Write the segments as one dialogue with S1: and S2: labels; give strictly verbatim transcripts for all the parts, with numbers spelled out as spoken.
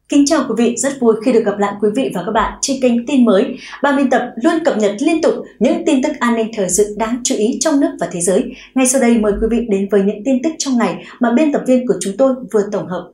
S1: Kính chào quý vị, rất vui khi được gặp lại quý vị và các bạn trên kênh tin mới. Ban biên tập luôn cập nhật liên tục những tin tức an ninh thời sự đáng chú ý trong nước và thế giới. Ngay sau đây mời quý vị đến với những tin tức trong ngày mà biên tập viên của chúng tôi vừa tổng hợp.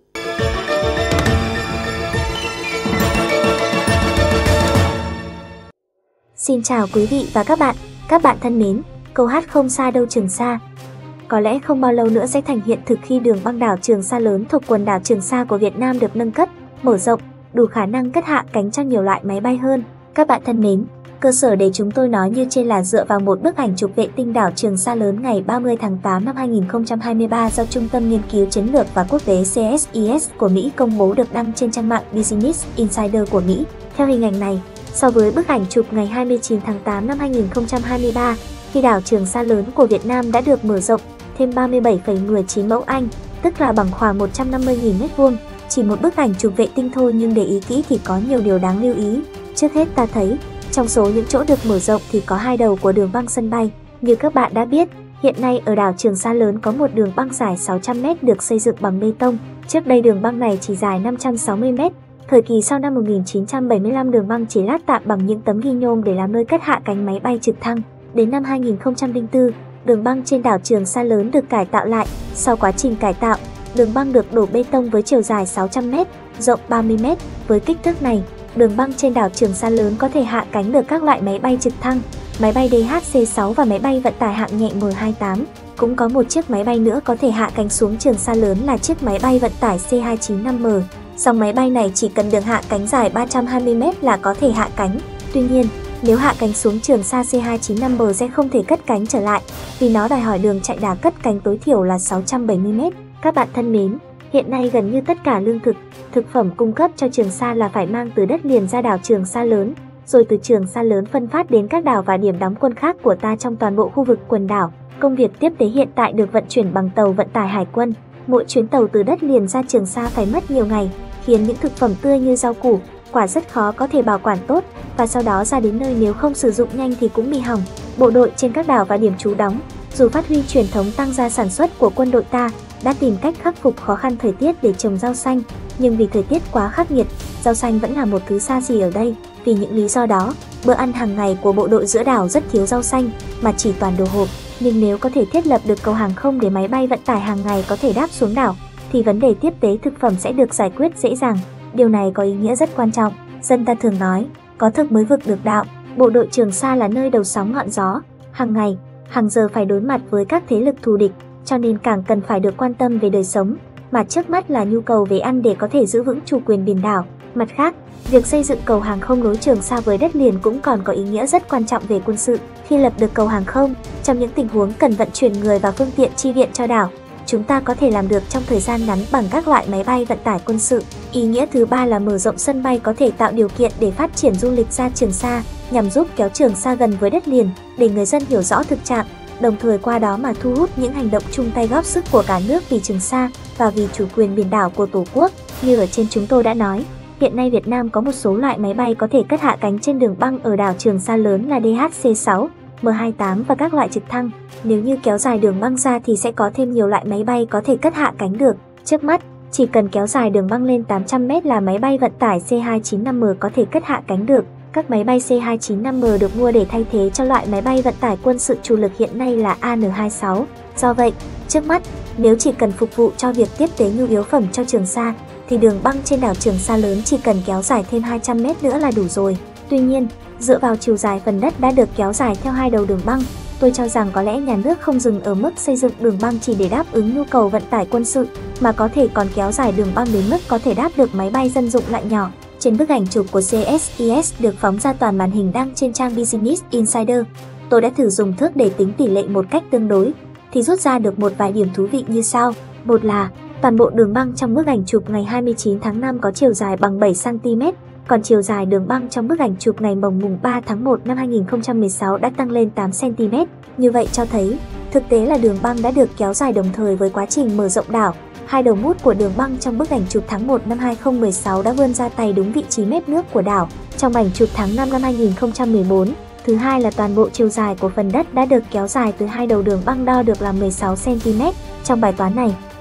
S2: Xin chào quý vị và các bạn, các bạn thân mến, câu hát không xa đâu Trường Sa. Có lẽ không bao lâu nữa sẽ thành hiện thực khi đường băng đảo Trường Sa lớn thuộc quần đảo Trường Sa của Việt Nam được nâng cấp, mở rộng, đủ khả năng cất hạ cánh cho nhiều loại máy bay hơn. Các bạn thân mến, cơ sở để chúng tôi nói như trên là dựa vào một bức ảnh chụp vệ tinh đảo Trường Sa lớn ngày ba mươi tháng tám năm hai nghìn không trăm hai mươi ba do Trung tâm Nghiên cứu Chiến lược và Quốc tế C S I S của Mỹ công bố được đăng trên trang mạng Business Insider của Mỹ. Theo hình ảnh này, so với bức ảnh chụp ngày hai mươi chín tháng tám năm hai nghìn không trăm hai mươi ba, khi đảo Trường Sa lớn của Việt Nam đã được mở rộng thêm ba mươi bảy phẩy mười chín mẫu Anh, tức là bằng khoảng một trăm năm mươi nghìn mét vuông. Chỉ một bức ảnh chụp vệ tinh thôi nhưng để ý kỹ thì có nhiều điều đáng lưu ý. Trước hết ta thấy, trong số những chỗ được mở rộng thì có hai đầu của đường băng sân bay. Như các bạn đã biết, hiện nay ở đảo Trường Sa lớn có một đường băng dài sáu trăm mét được xây dựng bằng bê tông. Trước đây đường băng này chỉ dài năm trăm sáu mươi mét. Thời kỳ sau năm một nghìn chín trăm bảy mươi lăm đường băng chỉ lát tạm bằng những tấm ghi nhôm để làm nơi cất hạ cánh máy bay trực thăng. Đến năm hai nghìn không trăm lẻ bốn, đường băng trên đảo Trường Sa lớn được cải tạo lại. Sau quá trình cải tạo, đường băng được đổ bê tông với chiều dài sáu trăm mét, rộng ba mươi mét. Với kích thước này, đường băng trên đảo Trường Sa lớn có thể hạ cánh được các loại máy bay trực thăng, máy bay D H C sáu và máy bay vận tải hạng nhẹ M hai mươi tám. Cũng có một chiếc máy bay nữa có thể hạ cánh xuống Trường Sa lớn là chiếc máy bay vận tải C hai chín năm M. Dòng máy bay này chỉ cần đường hạ cánh dài ba trăm hai mươi mét là có thể hạ cánh. Tuy nhiên, nếu hạ cánh xuống Trường Sa C hai chín năm M sẽ không thể cất cánh trở lại, vì nó đòi hỏi đường chạy đà cất cánh tối thiểu là sáu trăm bảy mươi mét. Các bạn thân mến, hiện nay gần như tất cả lương thực, thực phẩm cung cấp cho Trường Sa là phải mang từ đất liền ra đảo Trường Sa lớn, rồi từ Trường Sa lớn phân phát đến các đảo và điểm đóng quân khác của ta trong toàn bộ khu vực quần đảo. Công việc tiếp tế hiện tại được vận chuyển bằng tàu vận tải hải quân. Mỗi chuyến tàu từ đất liền ra Trường Sa phải mất nhiều ngày, khiến những thực phẩm tươi như rau củ, quả rất khó có thể bảo quản tốt, và sau đó ra đến nơi nếu không sử dụng nhanh thì cũng bị hỏng. Bộ đội trên các đảo và điểm trú đóng, dù phát huy truyền thống tăng gia sản xuất của quân đội ta, đã tìm cách khắc phục khó khăn thời tiết để trồng rau xanh, nhưng vì thời tiết quá khắc nghiệt, rau xanh vẫn là một thứ xa xỉ ở đây. Vì những lý do đó, bữa ăn hàng ngày của bộ đội giữa đảo rất thiếu rau xanh, mà chỉ toàn đồ hộp. Nhưng nếu có thể thiết lập được cầu hàng không để máy bay vận tải hàng ngày có thể đáp xuống đảo, thì vấn đề tiếp tế thực phẩm sẽ được giải quyết dễ dàng. Điều này có ý nghĩa rất quan trọng. Dân ta thường nói, có thực mới vực được đạo. Bộ đội Trường Sa là nơi đầu sóng ngọn gió, hàng ngày, hàng giờ phải đối mặt với các thế lực thù địch, cho nên càng cần phải được quan tâm về đời sống, mà trước mắt là nhu cầu về ăn để có thể giữ vững chủ quyền biển đảo. Mặt khác, việc xây dựng cầu hàng không nối Trường Sa với đất liền cũng còn có ý nghĩa rất quan trọng về quân sự. Khi lập được cầu hàng không, trong những tình huống cần vận chuyển người và phương tiện chi viện cho đảo, chúng ta có thể làm được trong thời gian ngắn bằng các loại máy bay vận tải quân sự. Ý nghĩa thứ ba là mở rộng sân bay có thể tạo điều kiện để phát triển du lịch ra Trường Sa, nhằm giúp kéo Trường Sa gần với đất liền, để người dân hiểu rõ thực trạng, đồng thời qua đó mà thu hút những hành động chung tay góp sức của cả nước vì Trường Sa và vì chủ quyền biển đảo của Tổ quốc. Như ở trên chúng tôi đã nói, hiện nay Việt Nam có một số loại máy bay có thể cất hạ cánh trên đường băng ở đảo Trường Sa lớn là D H C sáu, M hai mươi tám và các loại trực thăng. Nếu như kéo dài đường băng ra thì sẽ có thêm nhiều loại máy bay có thể cất hạ cánh được. Trước mắt, chỉ cần kéo dài đường băng lên tám trăm mét là máy bay vận tải C hai chín năm M có thể cất hạ cánh được. Các máy bay C hai chín năm M được mua để thay thế cho loại máy bay vận tải quân sự chủ lực hiện nay là A N hai mươi sáu. Do vậy, trước mắt, nếu chỉ cần phục vụ cho việc tiếp tế nhu yếu phẩm cho Trường Sa, thì đường băng trên đảo Trường Sa lớn chỉ cần kéo dài thêm hai trăm mét nữa là đủ rồi. Tuy nhiên, dựa vào chiều dài phần đất đã được kéo dài theo hai đầu đường băng, tôi cho rằng có lẽ nhà nước không dừng ở mức xây dựng đường băng chỉ để đáp ứng nhu cầu vận tải quân sự, mà có thể còn kéo dài đường băng đến mức có thể đáp được máy bay dân dụng loại nhỏ. Trên bức ảnh chụp của C S I S được phóng ra toàn màn hình đăng trên trang Business Insider, tôi đã thử dùng thước để tính tỷ lệ một cách tương đối, thì rút ra được một vài điểm thú vị như sau. Một là, toàn bộ đường băng trong bức ảnh chụp ngày hai mươi chín tháng năm có chiều dài bằng bảy xăng ti mét, còn chiều dài đường băng trong bức ảnh chụp ngày mùng ba tháng một năm hai nghìn không trăm mười sáu đã tăng lên tám xăng ti mét. Như vậy cho thấy, thực tế là đường băng đã được kéo dài đồng thời với quá trình mở rộng đảo. Hai đầu mút của đường băng trong bức ảnh chụp tháng một năm hai nghìn không trăm mười sáu đã vươn ra tay đúng vị trí mép nước của đảo. Trong ảnh chụp tháng năm năm hai nghìn không trăm mười bốn, thứ hai là toàn bộ chiều dài của phần đất đã được kéo dài từ hai đầu đường băng đo được là mười sáu xăng ti mét. Trong bài toán này,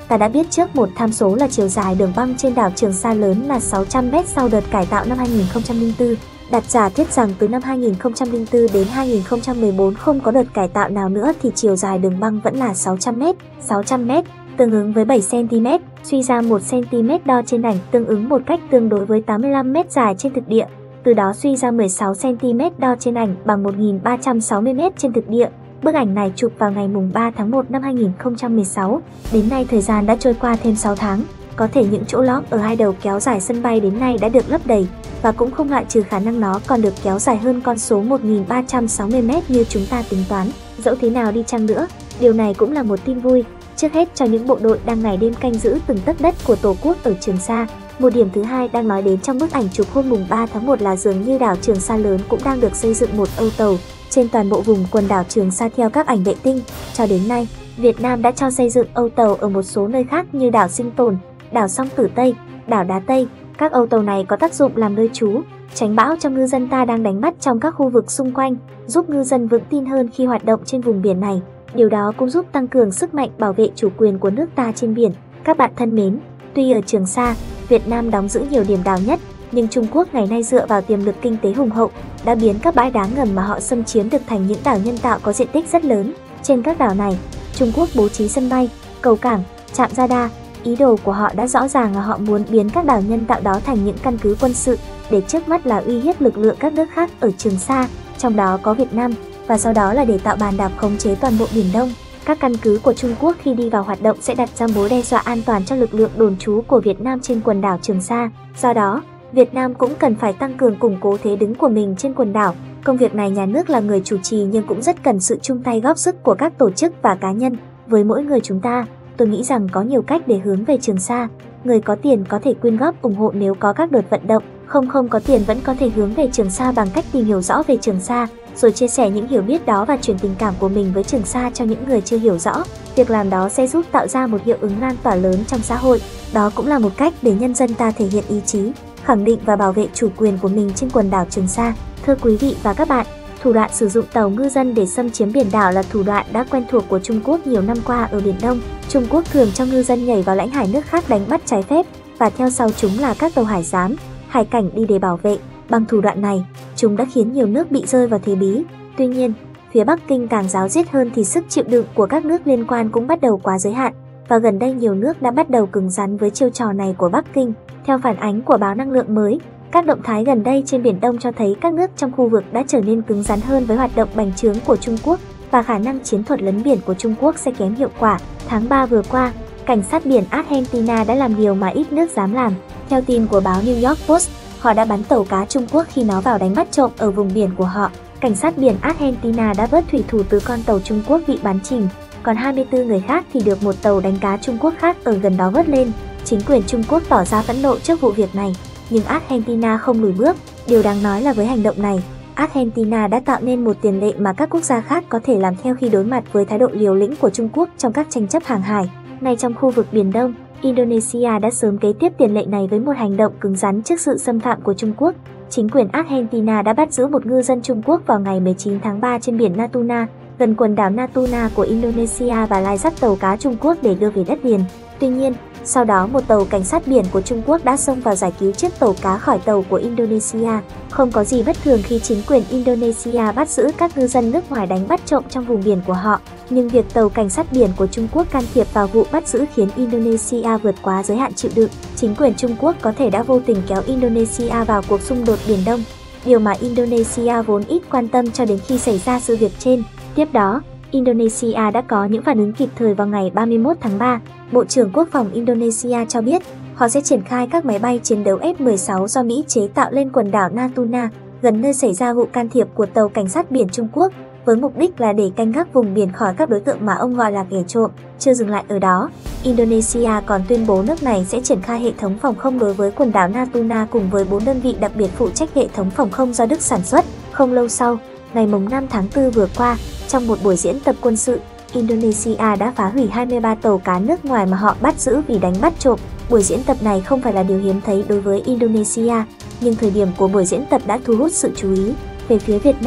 S2: Ta đã biết trước một tham số là chiều dài đường băng trên đảo Trường Sa lớn là sáu trăm mét sau đợt cải tạo năm hai nghìn không trăm lẻ bốn. Đặt giả thiết rằng từ năm hai nghìn không trăm lẻ bốn đến hai nghìn không trăm mười bốn không có đợt cải tạo nào nữa thì chiều dài đường băng vẫn là sáu trăm mét. sáu trăm mét tương ứng với bảy xăng ti mét, suy ra một xăng ti mét đo trên ảnh tương ứng một cách tương đối với tám mươi lăm mét dài trên thực địa. Từ đó suy ra mười sáu xăng ti mét đo trên ảnh bằng một nghìn ba trăm sáu mươi mét trên thực địa. Bức ảnh này chụp vào ngày ba tháng một năm hai nghìn không trăm mười sáu. Đến nay thời gian đã trôi qua thêm sáu tháng. Có thể những chỗ lõm ở hai đầu kéo dài sân bay đến nay đã được lấp đầy, và cũng không loại trừ khả năng nó còn được kéo dài hơn con số một nghìn ba trăm sáu mươi mét như chúng ta tính toán. Dẫu thế nào đi chăng nữa, điều này cũng là một tin vui, trước hết cho những bộ đội đang ngày đêm canh giữ từng tấc đất của Tổ quốc ở Trường Sa. Một điểm thứ hai đang nói đến trong bức ảnh chụp hôm mùng ba tháng một là dường như đảo Trường Sa lớn cũng đang được xây dựng một âu tàu trên toàn bộ vùng quần đảo Trường Sa theo các ảnh vệ tinh. Cho đến nay, Việt Nam đã cho xây dựng âu tàu ở một số nơi khác như đảo Sinh Tồn, đảo Song Tử Tây, đảo Đá Tây. Các âu tàu này có tác dụng làm nơi trú, tránh bão cho ngư dân ta đang đánh bắt trong các khu vực xung quanh, giúp ngư dân vững tin hơn khi hoạt động trên vùng biển này. Điều đó cũng giúp tăng cường sức mạnh bảo vệ chủ quyền của nước ta trên biển. Các bạn thân mến, tuy ở Trường Sa, Việt Nam đóng giữ nhiều điểm đảo nhất, nhưng Trung Quốc ngày nay dựa vào tiềm lực kinh tế hùng hậu, đã biến các bãi đá ngầm mà họ xâm chiếm được thành những đảo nhân tạo có diện tích rất lớn. Trên các đảo này, Trung Quốc bố trí sân bay, cầu cảng, trạm radar. Ý đồ của họ đã rõ ràng là họ muốn biến các đảo nhân tạo đó thành những căn cứ quân sự, để trước mắt là uy hiếp lực lượng các nước khác ở Trường Sa, trong đó có Việt Nam, và sau đó là để tạo bàn đạp khống chế toàn bộ Biển Đông. Các căn cứ của Trung Quốc khi đi vào hoạt động sẽ đặt ra mối đe dọa an toàn cho lực lượng đồn trú của Việt Nam trên quần đảo Trường Sa. Do đó, Việt Nam cũng cần phải tăng cường củng cố thế đứng của mình trên quần đảo. Công việc này nhà nước là người chủ trì nhưng cũng rất cần sự chung tay góp sức của các tổ chức và cá nhân. Với mỗi người chúng ta, tôi nghĩ rằng có nhiều cách để hướng về Trường Sa. Người có tiền có thể quyên góp ủng hộ nếu có các đợt vận động, không không có tiền vẫn có thể hướng về Trường Sa bằng cách tìm hiểu rõ về Trường Sa, rồi chia sẻ những hiểu biết đó và truyền tình cảm của mình với Trường Sa cho những người chưa hiểu rõ. Việc làm đó sẽ giúp tạo ra một hiệu ứng lan tỏa lớn trong xã hội. Đó cũng là một cách để nhân dân ta thể hiện ý chí, khẳng định và bảo vệ chủ quyền của mình trên quần đảo Trường Sa. Thưa quý vị và các bạn, thủ đoạn sử dụng tàu ngư dân để xâm chiếm biển đảo là thủ đoạn đã quen thuộc của Trung Quốc nhiều năm qua ở Biển Đông. Trung Quốc thường cho ngư dân nhảy vào lãnh hải nước khác đánh bắt trái phép, và theo sau chúng là các tàu hải giám, hải cảnh đi để bảo vệ. Bằng thủ đoạn này, chúng đã khiến nhiều nước bị rơi vào thế bí. Tuy nhiên, phía Bắc Kinh càng ráo riết hơn thì sức chịu đựng của các nước liên quan cũng bắt đầu quá giới hạn, và gần đây nhiều nước đã bắt đầu cứng rắn với chiêu trò này của Bắc Kinh. Theo phản ánh của báo Năng lượng mới, các động thái gần đây trên Biển Đông cho thấy các nước trong khu vực đã trở nên cứng rắn hơn với hoạt động bành trướng của Trung Quốc, và khả năng chiến thuật lấn biển của Trung Quốc sẽ kém hiệu quả. Tháng ba vừa qua, cảnh sát biển Argentina đã làm điều mà ít nước dám làm. Theo tin của báo New York Post, họ đã bắn tàu cá Trung Quốc khi nó vào đánh bắt trộm ở vùng biển của họ. Cảnh sát biển Argentina đã vớt thủy thủ từ con tàu Trung Quốc bị bắn chìm, còn hai mươi tư người khác thì được một tàu đánh cá Trung Quốc khác ở gần đó vớt lên. Chính quyền Trung Quốc tỏ ra phẫn nộ trước vụ việc này, nhưng Argentina không lùi bước. Điều đáng nói là với hành động này, Argentina đã tạo nên một tiền lệ mà các quốc gia khác có thể làm theo khi đối mặt với thái độ liều lĩnh của Trung Quốc trong các tranh chấp hàng hải. Ngay trong khu vực Biển Đông, Indonesia đã sớm kế tiếp tiền lệ này với một hành động cứng rắn trước sự xâm phạm của Trung Quốc. Chính quyền Argentina đã bắt giữ một ngư dân Trung Quốc vào ngày mười chín tháng ba trên biển Natuna, gần quần đảo Natuna của Indonesia, và lai dắt tàu cá Trung Quốc để đưa về đất liền. Tuy nhiên, sau đó một tàu cảnh sát biển của Trung Quốc đã xông vào giải cứu chiếc tàu cá khỏi tàu của Indonesia. Không có gì bất thường khi chính quyền Indonesia bắt giữ các ngư dân nước ngoài đánh bắt trộm trong vùng biển của họ, nhưng việc tàu cảnh sát biển của Trung Quốc can thiệp vào vụ bắt giữ khiến Indonesia vượt quá giới hạn chịu đựng. Chính quyền Trung Quốc có thể đã vô tình kéo Indonesia vào cuộc xung đột Biển Đông, điều mà Indonesia vốn ít quan tâm cho đến khi xảy ra sự việc trên. Tiếp đó, Indonesia đã có những phản ứng kịp thời vào ngày ba mươi mốt tháng ba. Bộ trưởng Quốc phòng Indonesia cho biết họ sẽ triển khai các máy bay chiến đấu F mười sáu do Mỹ chế tạo lên quần đảo Natuna, gần nơi xảy ra vụ can thiệp của tàu cảnh sát biển Trung Quốc, với mục đích là để canh gác vùng biển khỏi các đối tượng mà ông gọi là kẻ trộm. Chưa dừng lại ở đó, Indonesia còn tuyên bố nước này sẽ triển khai hệ thống phòng không đối với quần đảo Natuna cùng với bốn đơn vị đặc biệt phụ trách hệ thống phòng không do Đức sản xuất. Không lâu sau, ngày năm tháng tư vừa qua, trong một buổi diễn tập quân sự, Indonesia đã phá hủy hai mươi ba tàu cá nước ngoài mà họ bắt giữ vì đánh bắt trộm. Buổi diễn tập này không phải là điều hiếm thấy đối với Indonesia, nhưng thời điểm của buổi diễn tập đã thu hút sự chú ý. Về phía Việt Nam,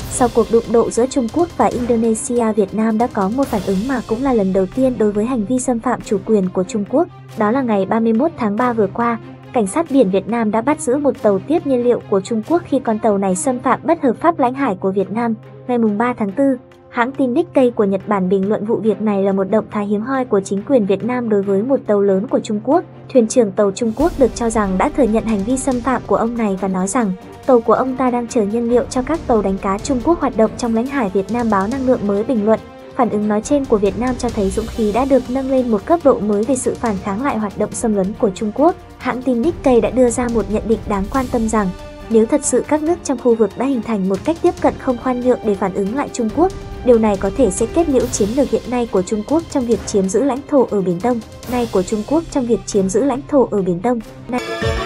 S2: Sau cuộc đụng độ giữa Trung Quốc và Indonesia, Việt Nam đã có một phản ứng mà cũng là lần đầu tiên đối với hành vi xâm phạm chủ quyền của Trung Quốc. Đó là ngày ba mươi mốt tháng ba vừa qua, Cảnh sát biển Việt Nam đã bắt giữ một tàu tiếp nhiên liệu của Trung Quốc khi con tàu này xâm phạm bất hợp pháp lãnh hải của Việt Nam. Ngày ba tháng tư, hãng tin Nikkei của Nhật Bản bình luận vụ việc này là một động thái hiếm hoi của chính quyền Việt Nam đối với một tàu lớn của Trung Quốc. Thuyền trưởng tàu Trung Quốc được cho rằng đã thừa nhận hành vi xâm phạm của ông này và nói rằng tàu của ông ta đang chở nhiên liệu cho các tàu đánh cá Trung Quốc hoạt động trong lãnh hải Việt Nam. Báo Năng lượng mới bình luận, phản ứng nói trên của Việt Nam cho thấy dũng khí đã được nâng lên một cấp độ mới về sự phản kháng lại hoạt động xâm lấn của Trung Quốc. Hãng tin Nikkei đã đưa ra một nhận định đáng quan tâm rằng nếu thật sự các nước trong khu vực đã hình thành một cách tiếp cận không khoan nhượng để phản ứng lại Trung Quốc, điều này có thể sẽ kết liễu chiến lược hiện nay của Trung Quốc trong việc chiếm giữ lãnh thổ ở Biển Đông. Nay của Trung Quốc trong việc chiếm giữ lãnh thổ ở Biển Đông. Nay...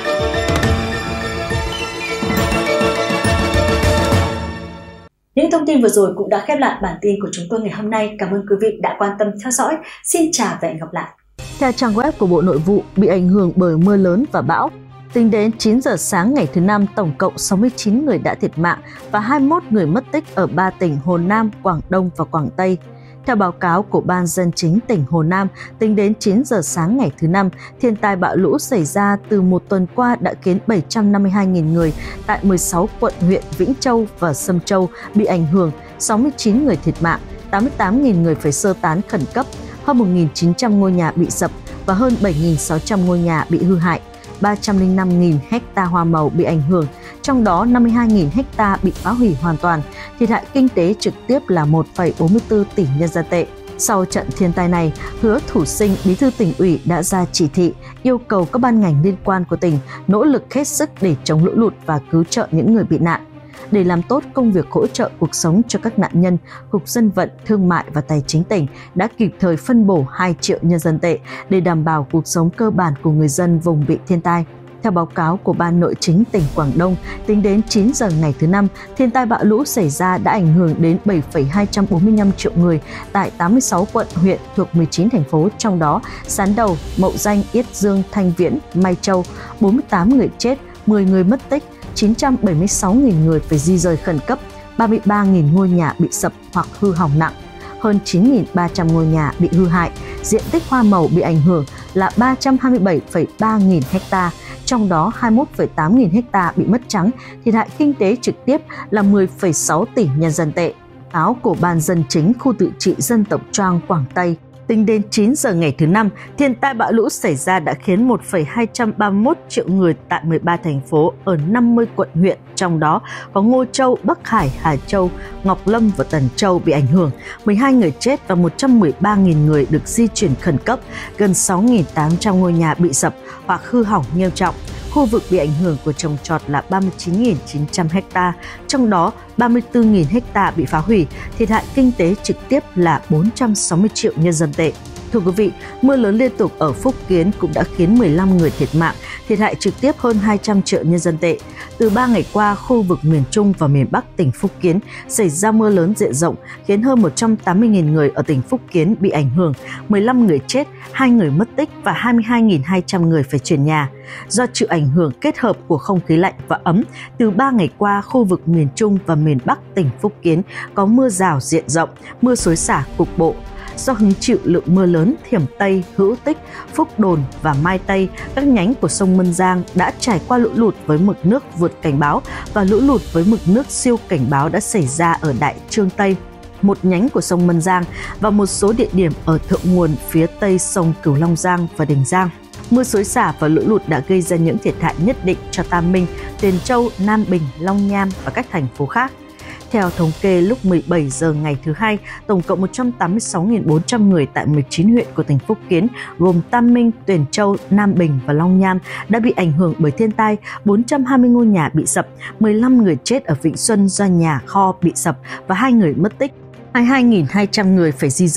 S1: Những thông tin vừa rồi cũng đã khép lại bản tin của chúng tôi ngày hôm nay. Cảm ơn quý vị đã quan tâm theo dõi. Xin chào và hẹn gặp lại.
S3: Theo trang web của Bộ Nội vụ, bị ảnh hưởng bởi mưa lớn và bão, tính đến chín giờ sáng ngày thứ Năm, tổng cộng sáu mươi chín người đã thiệt mạng và hai mươi mốt người mất tích ở ba tỉnh Hồ Nam, Quảng Đông và Quảng Tây. Theo báo cáo của Ban Dân chính tỉnh Hồ Nam, tính đến chín giờ sáng ngày thứ Năm, thiên tai bão lũ xảy ra từ một tuần qua đã khiến bảy trăm năm mươi hai nghìn người tại mười sáu quận huyện Vĩnh Châu và Sâm Châu bị ảnh hưởng, sáu mươi chín người thiệt mạng, tám mươi tám nghìn người phải sơ tán khẩn cấp, hơn một nghìn chín trăm ngôi nhà bị sập và hơn bảy nghìn sáu trăm ngôi nhà bị hư hại. ba trăm lẻ năm nghìn ha hoa màu bị ảnh hưởng, trong đó năm mươi hai nghìn ha bị phá hủy hoàn toàn, thiệt hại kinh tế trực tiếp là một phẩy bốn mươi tư tỷ nhân dân tệ. Sau trận thiên tai này, Hứa Thủ Sinh, Bí thư Tỉnh ủy đã ra chỉ thị yêu cầu các ban ngành liên quan của tỉnh nỗ lực hết sức để chống lũ lụt và cứu trợ những người bị nạn. Để làm tốt công việc hỗ trợ cuộc sống cho các nạn nhân, Cục Dân vận, Thương mại và Tài chính tỉnh đã kịp thời phân bổ hai triệu nhân dân tệ để đảm bảo cuộc sống cơ bản của người dân vùng bị thiên tai. Theo báo cáo của Ban Nội chính tỉnh Quảng Đông, tính đến chín giờ ngày thứ Năm, thiên tai bão lũ xảy ra đã ảnh hưởng đến bảy phẩy hai trăm bốn mươi lăm triệu người tại tám mươi sáu quận huyện thuộc mười chín thành phố, trong đó Sán Đầu, Mậu Danh, Yết Dương, Thanh Viễn, Mai Châu, bốn mươi tám người chết, mười người mất tích, chín trăm bảy mươi sáu nghìn người phải di rời khẩn cấp, ba mươi ba nghìn ngôi nhà bị sập hoặc hư hỏng nặng, hơn chín nghìn ba trăm ngôi nhà bị hư hại. Diện tích hoa màu bị ảnh hưởng là ba trăm hai mươi bảy phẩy ba nghìn ha, trong đó hai mươi mốt phẩy tám nghìn ha bị mất trắng, thiệt hại kinh tế trực tiếp là mười phẩy sáu tỷ nhân dân tệ. Báo của Ban Dân chính khu tự trị dân tộc Choang, Quảng Tây, tính đến chín giờ ngày thứ Năm, thiên tai bão lũ xảy ra đã khiến một phẩy hai trăm ba mươi mốt triệu người tại mười ba thành phố ở năm mươi quận huyện, trong đó có Ngô Châu, Bắc Hải, Hà Châu, Ngọc Lâm và Tần Châu bị ảnh hưởng, mười hai người chết và một trăm mười ba nghìn người được di chuyển khẩn cấp, gần sáu nghìn tám trăm ngôi nhà bị sập hoặc hư hỏng nghiêm trọng. Khu vực bị ảnh hưởng của trồng trọt là ba mươi chín nghìn chín trăm ha, trong đó ba mươi tư nghìn ha bị phá hủy, thiệt hại kinh tế trực tiếp là bốn trăm sáu mươi triệu nhân dân tệ. Thưa quý vị, mưa lớn liên tục ở Phúc Kiến cũng đã khiến mười lăm người thiệt mạng, thiệt hại trực tiếp hơn hai trăm triệu nhân dân tệ. Từ ba ngày qua, khu vực miền Trung và miền Bắc tỉnh Phúc Kiến xảy ra mưa lớn diện rộng, khiến hơn một trăm tám mươi nghìn người ở tỉnh Phúc Kiến bị ảnh hưởng, mười lăm người chết, hai người mất tích và hai mươi hai nghìn hai trăm người phải chuyển nhà. Do chịu ảnh hưởng kết hợp của không khí lạnh và ấm, từ ba ngày qua, khu vực miền Trung và miền Bắc tỉnh Phúc Kiến có mưa rào diện rộng, mưa xối xả cục bộ. Do hứng chịu lượng mưa lớn, Thiểm Tây, Hữu Tích, Phúc Đồn và Mai Tây, các nhánh của sông Mân Giang đã trải qua lũ lụt với mực nước vượt cảnh báo và lũ lụt với mực nước siêu cảnh báo đã xảy ra ở Đại Trương Tây, một nhánh của sông Mân Giang, và một số địa điểm ở thượng nguồn phía tây sông Cửu Long Giang và Đình Giang. Mưa xối xả và lũ lụt đã gây ra những thiệt hại nhất định cho Tam Minh, Tiền Châu, Nam Bình, Long Nham và các thành phố khác. Theo thống kê, lúc mười bảy giờ ngày thứ Hai, tổng cộng một trăm tám mươi sáu nghìn bốn trăm người tại mười chín huyện của tỉnh Phúc Kiến, gồm Tam Minh, Tiền Châu, Nam Bình và Long Nham đã bị ảnh hưởng bởi thiên tai, bốn trăm hai mươi ngôi nhà bị sập, mười lăm người chết ở Vĩnh Xuân do nhà kho bị sập và hai người mất tích, hai mươi hai nghìn hai trăm người phải di rời.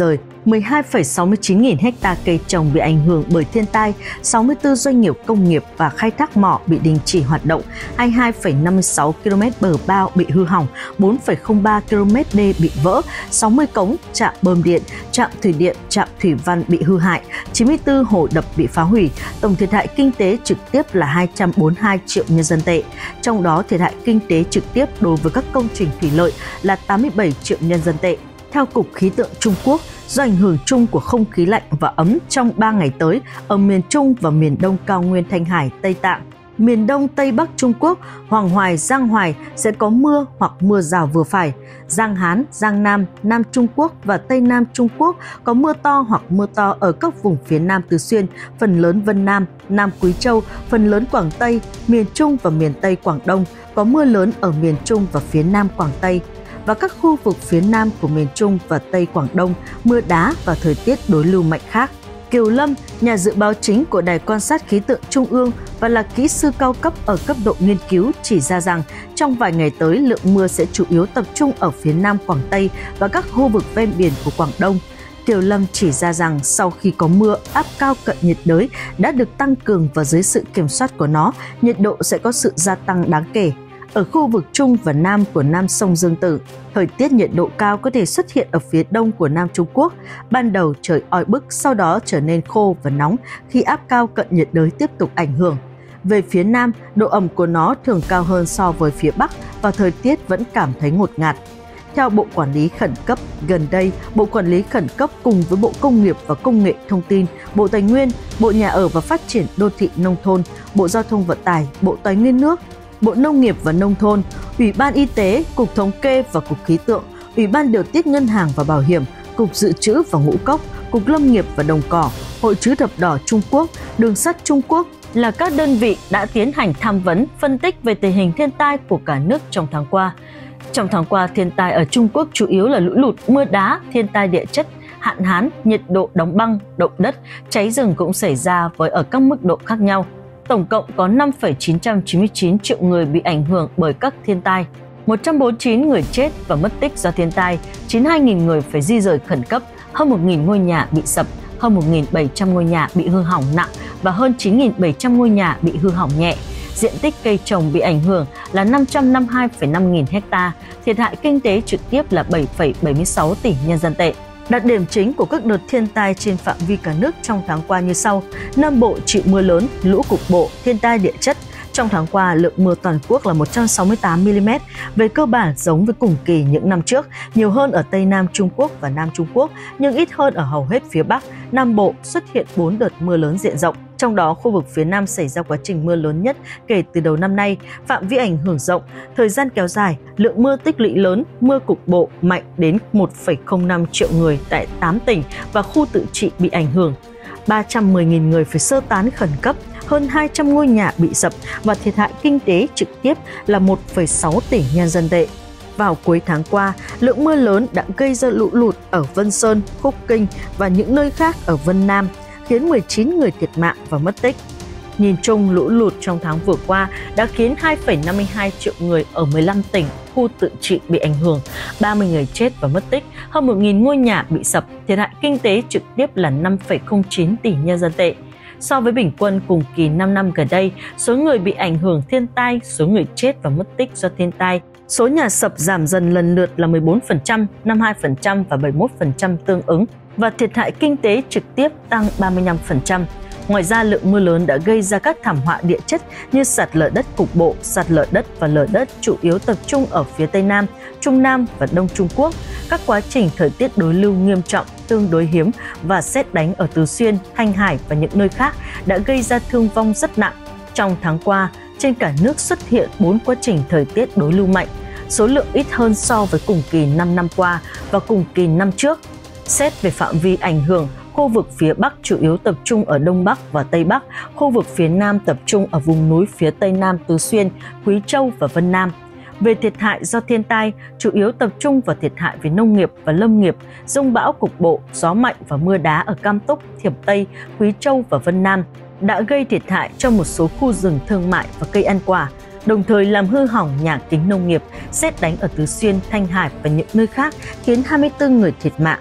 S3: mười hai phẩy sáu mươi chín nghìn ha cây trồng bị ảnh hưởng bởi thiên tai, sáu mươi tư doanh nghiệp công nghiệp và khai thác mỏ bị đình chỉ hoạt động, hai mươi hai phẩy năm mươi sáu ki lô mét bờ bao bị hư hỏng, bốn phẩy không ba ki lô mét đê bị vỡ, sáu mươi cống, trạm bơm điện, trạm thủy điện, trạm thủy văn bị hư hại, chín mươi tư hồ đập bị phá hủy. Tổng thiệt hại kinh tế trực tiếp là hai trăm bốn mươi hai triệu nhân dân tệ. Trong đó, thiệt hại kinh tế trực tiếp đối với các công trình thủy lợi là tám mươi bảy triệu nhân dân tệ. Theo Cục Khí tượng Trung Quốc, do ảnh hưởng chung của không khí lạnh và ấm trong ba ngày tới ở miền Trung và miền Đông cao nguyên Thanh Hải, Tây Tạng, miền Đông Tây Bắc Trung Quốc, Hoàng Hoài, Giang Hoài sẽ có mưa hoặc mưa rào vừa phải. Giang Hán, Giang Nam, Nam Trung Quốc và Tây Nam Trung Quốc có mưa to hoặc mưa to ở các vùng phía Nam Tứ Xuyên, phần lớn Vân Nam, Nam Quý Châu, phần lớn Quảng Tây, miền Trung và miền Tây Quảng Đông, có mưa lớn ở miền Trung và phía Nam Quảng Tây. Và các khu vực phía Nam của miền Trung và Tây Quảng Đông, mưa đá và thời tiết đối lưu mạnh khác. Kiều Lâm, nhà dự báo chính của Đài quan sát khí tượng Trung ương và là kỹ sư cao cấp ở cấp độ nghiên cứu, chỉ ra rằng trong vài ngày tới lượng mưa sẽ chủ yếu tập trung ở phía Nam Quảng Tây và các khu vực ven biển của Quảng Đông. Kiều Lâm chỉ ra rằng sau khi có mưa, áp cao cận nhiệt đới đã được tăng cường và dưới sự kiểm soát của nó, nhiệt độ sẽ có sự gia tăng đáng kể. Ở khu vực Trung và Nam của Nam sông Dương Tử, thời tiết nhiệt độ cao có thể xuất hiện ở phía đông của Nam Trung Quốc. Ban đầu trời oi bức, sau đó trở nên khô và nóng khi áp cao cận nhiệt đới tiếp tục ảnh hưởng. Về phía Nam, độ ẩm của nó thường cao hơn so với phía Bắc và thời tiết vẫn cảm thấy ngột ngạt. Theo Bộ Quản lý Khẩn cấp, gần đây, Bộ Quản lý Khẩn cấp cùng với Bộ Công nghiệp và Công nghệ Thông tin, Bộ Tài nguyên, Bộ Nhà ở và Phát triển Đô thị Nông thôn, Bộ Giao thông Vận tải, Bộ Tài nguyên nước, Bộ Nông nghiệp và Nông thôn, Ủy ban Y tế, Cục Thống kê và Cục Khí tượng, Ủy ban Điều tiết Ngân hàng và Bảo hiểm, Cục Dự trữ và Ngũ cốc, Cục Lâm nghiệp và Đồng cỏ, Hội chữ thập đỏ Trung Quốc, Đường sắt Trung Quốc là các đơn vị đã tiến hành tham vấn, phân tích về tình hình thiên tai của cả nước trong tháng qua. Trong tháng qua, thiên tai ở Trung Quốc chủ yếu là lũ lụt, mưa đá, thiên tai địa chất, hạn hán, nhiệt độ đóng băng, động đất, cháy rừng cũng xảy ra với ở các mức độ khác nhau. Tổng cộng có năm phẩy chín trăm chín mươi chín triệu người bị ảnh hưởng bởi các thiên tai, một trăm bốn mươi chín người chết và mất tích do thiên tai, chín mươi hai nghìn người phải di rời khẩn cấp, hơn một nghìn ngôi nhà bị sập, hơn một nghìn bảy trăm ngôi nhà bị hư hỏng nặng và hơn chín nghìn bảy trăm ngôi nhà bị hư hỏng nhẹ. Diện tích cây trồng bị ảnh hưởng là năm trăm năm mươi hai phẩy năm nghìn ha, thiệt hại kinh tế trực tiếp là bảy phẩy bảy mươi sáu tỷ nhân dân tệ. Đặc điểm chính của các đợt thiên tai trên phạm vi cả nước trong tháng qua như sau. Nam Bộ chịu mưa lớn, lũ cục bộ, thiên tai địa chất. Trong tháng qua, lượng mưa toàn quốc là một trăm sáu mươi tám mi li mét, về cơ bản giống với cùng kỳ những năm trước, nhiều hơn ở Tây Nam Trung Quốc và Nam Trung Quốc, nhưng ít hơn ở hầu hết phía Bắc. Nam Bộ xuất hiện bốn đợt mưa lớn diện rộng, trong đó khu vực phía Nam xảy ra quá trình mưa lớn nhất kể từ đầu năm nay, phạm vi ảnh hưởng rộng, thời gian kéo dài, lượng mưa tích lũy lớn, mưa cục bộ mạnh đến một phẩy không năm triệu người tại tám tỉnh và khu tự trị bị ảnh hưởng. ba trăm mười nghìn người phải sơ tán khẩn cấp, hơn hai trăm ngôi nhà bị sập và thiệt hại kinh tế trực tiếp là một phẩy sáu tỷ nhân dân tệ. Vào cuối tháng qua, lượng mưa lớn đã gây ra lũ lụt ở Vân Sơn, Khúc Kinh và những nơi khác ở Vân Nam, khiến mười chín người thiệt mạng và mất tích. Nhìn chung, lũ lụt trong tháng vừa qua đã khiến hai phẩy năm mươi hai triệu người ở mười lăm tỉnh, khu tự trị bị ảnh hưởng, ba mươi người chết và mất tích, hơn một nghìn ngôi nhà bị sập, thiệt hại kinh tế trực tiếp là năm phẩy không chín tỷ nhân dân tệ. So với bình quân cùng kỳ năm năm gần đây, số người bị ảnh hưởng thiên tai, số người chết và mất tích do thiên tai, số nhà sập giảm dần lần lượt là mười bốn phần trăm, năm mươi hai phần trăm và bảy mươi mốt phần trăm tương ứng, và thiệt hại kinh tế trực tiếp tăng ba mươi lăm phần trăm. Ngoài ra, lượng mưa lớn đã gây ra các thảm họa địa chất như sạt lở đất cục bộ, sạt lở đất và lở đất chủ yếu tập trung ở phía Tây Nam, Trung Nam và Đông Trung Quốc. Các quá trình thời tiết đối lưu nghiêm trọng, tương đối hiếm và sét đánh ở Tứ Xuyên, Thanh Hải và những nơi khác đã gây ra thương vong rất nặng. Trong tháng qua, trên cả nước xuất hiện bốn quá trình thời tiết đối lưu mạnh, số lượng ít hơn so với cùng kỳ năm năm qua và cùng kỳ năm trước. Xét về phạm vi ảnh hưởng, khu vực phía Bắc chủ yếu tập trung ở Đông Bắc và Tây Bắc, khu vực phía Nam tập trung ở vùng núi phía Tây Nam Tứ Xuyên, Quý Châu và Vân Nam. Về thiệt hại do thiên tai, chủ yếu tập trung vào thiệt hại về nông nghiệp và lâm nghiệp, dông bão cục bộ, gió mạnh và mưa đá ở Cam Túc, Thiểm Tây, Quý Châu và Vân Nam đã gây thiệt hại cho một số khu rừng thương mại và cây ăn quả, đồng thời làm hư hỏng nhà kính nông nghiệp, sét đánh ở Tứ Xuyên, Thanh Hải và những nơi khác khiến hai mươi tư người thiệt mạng.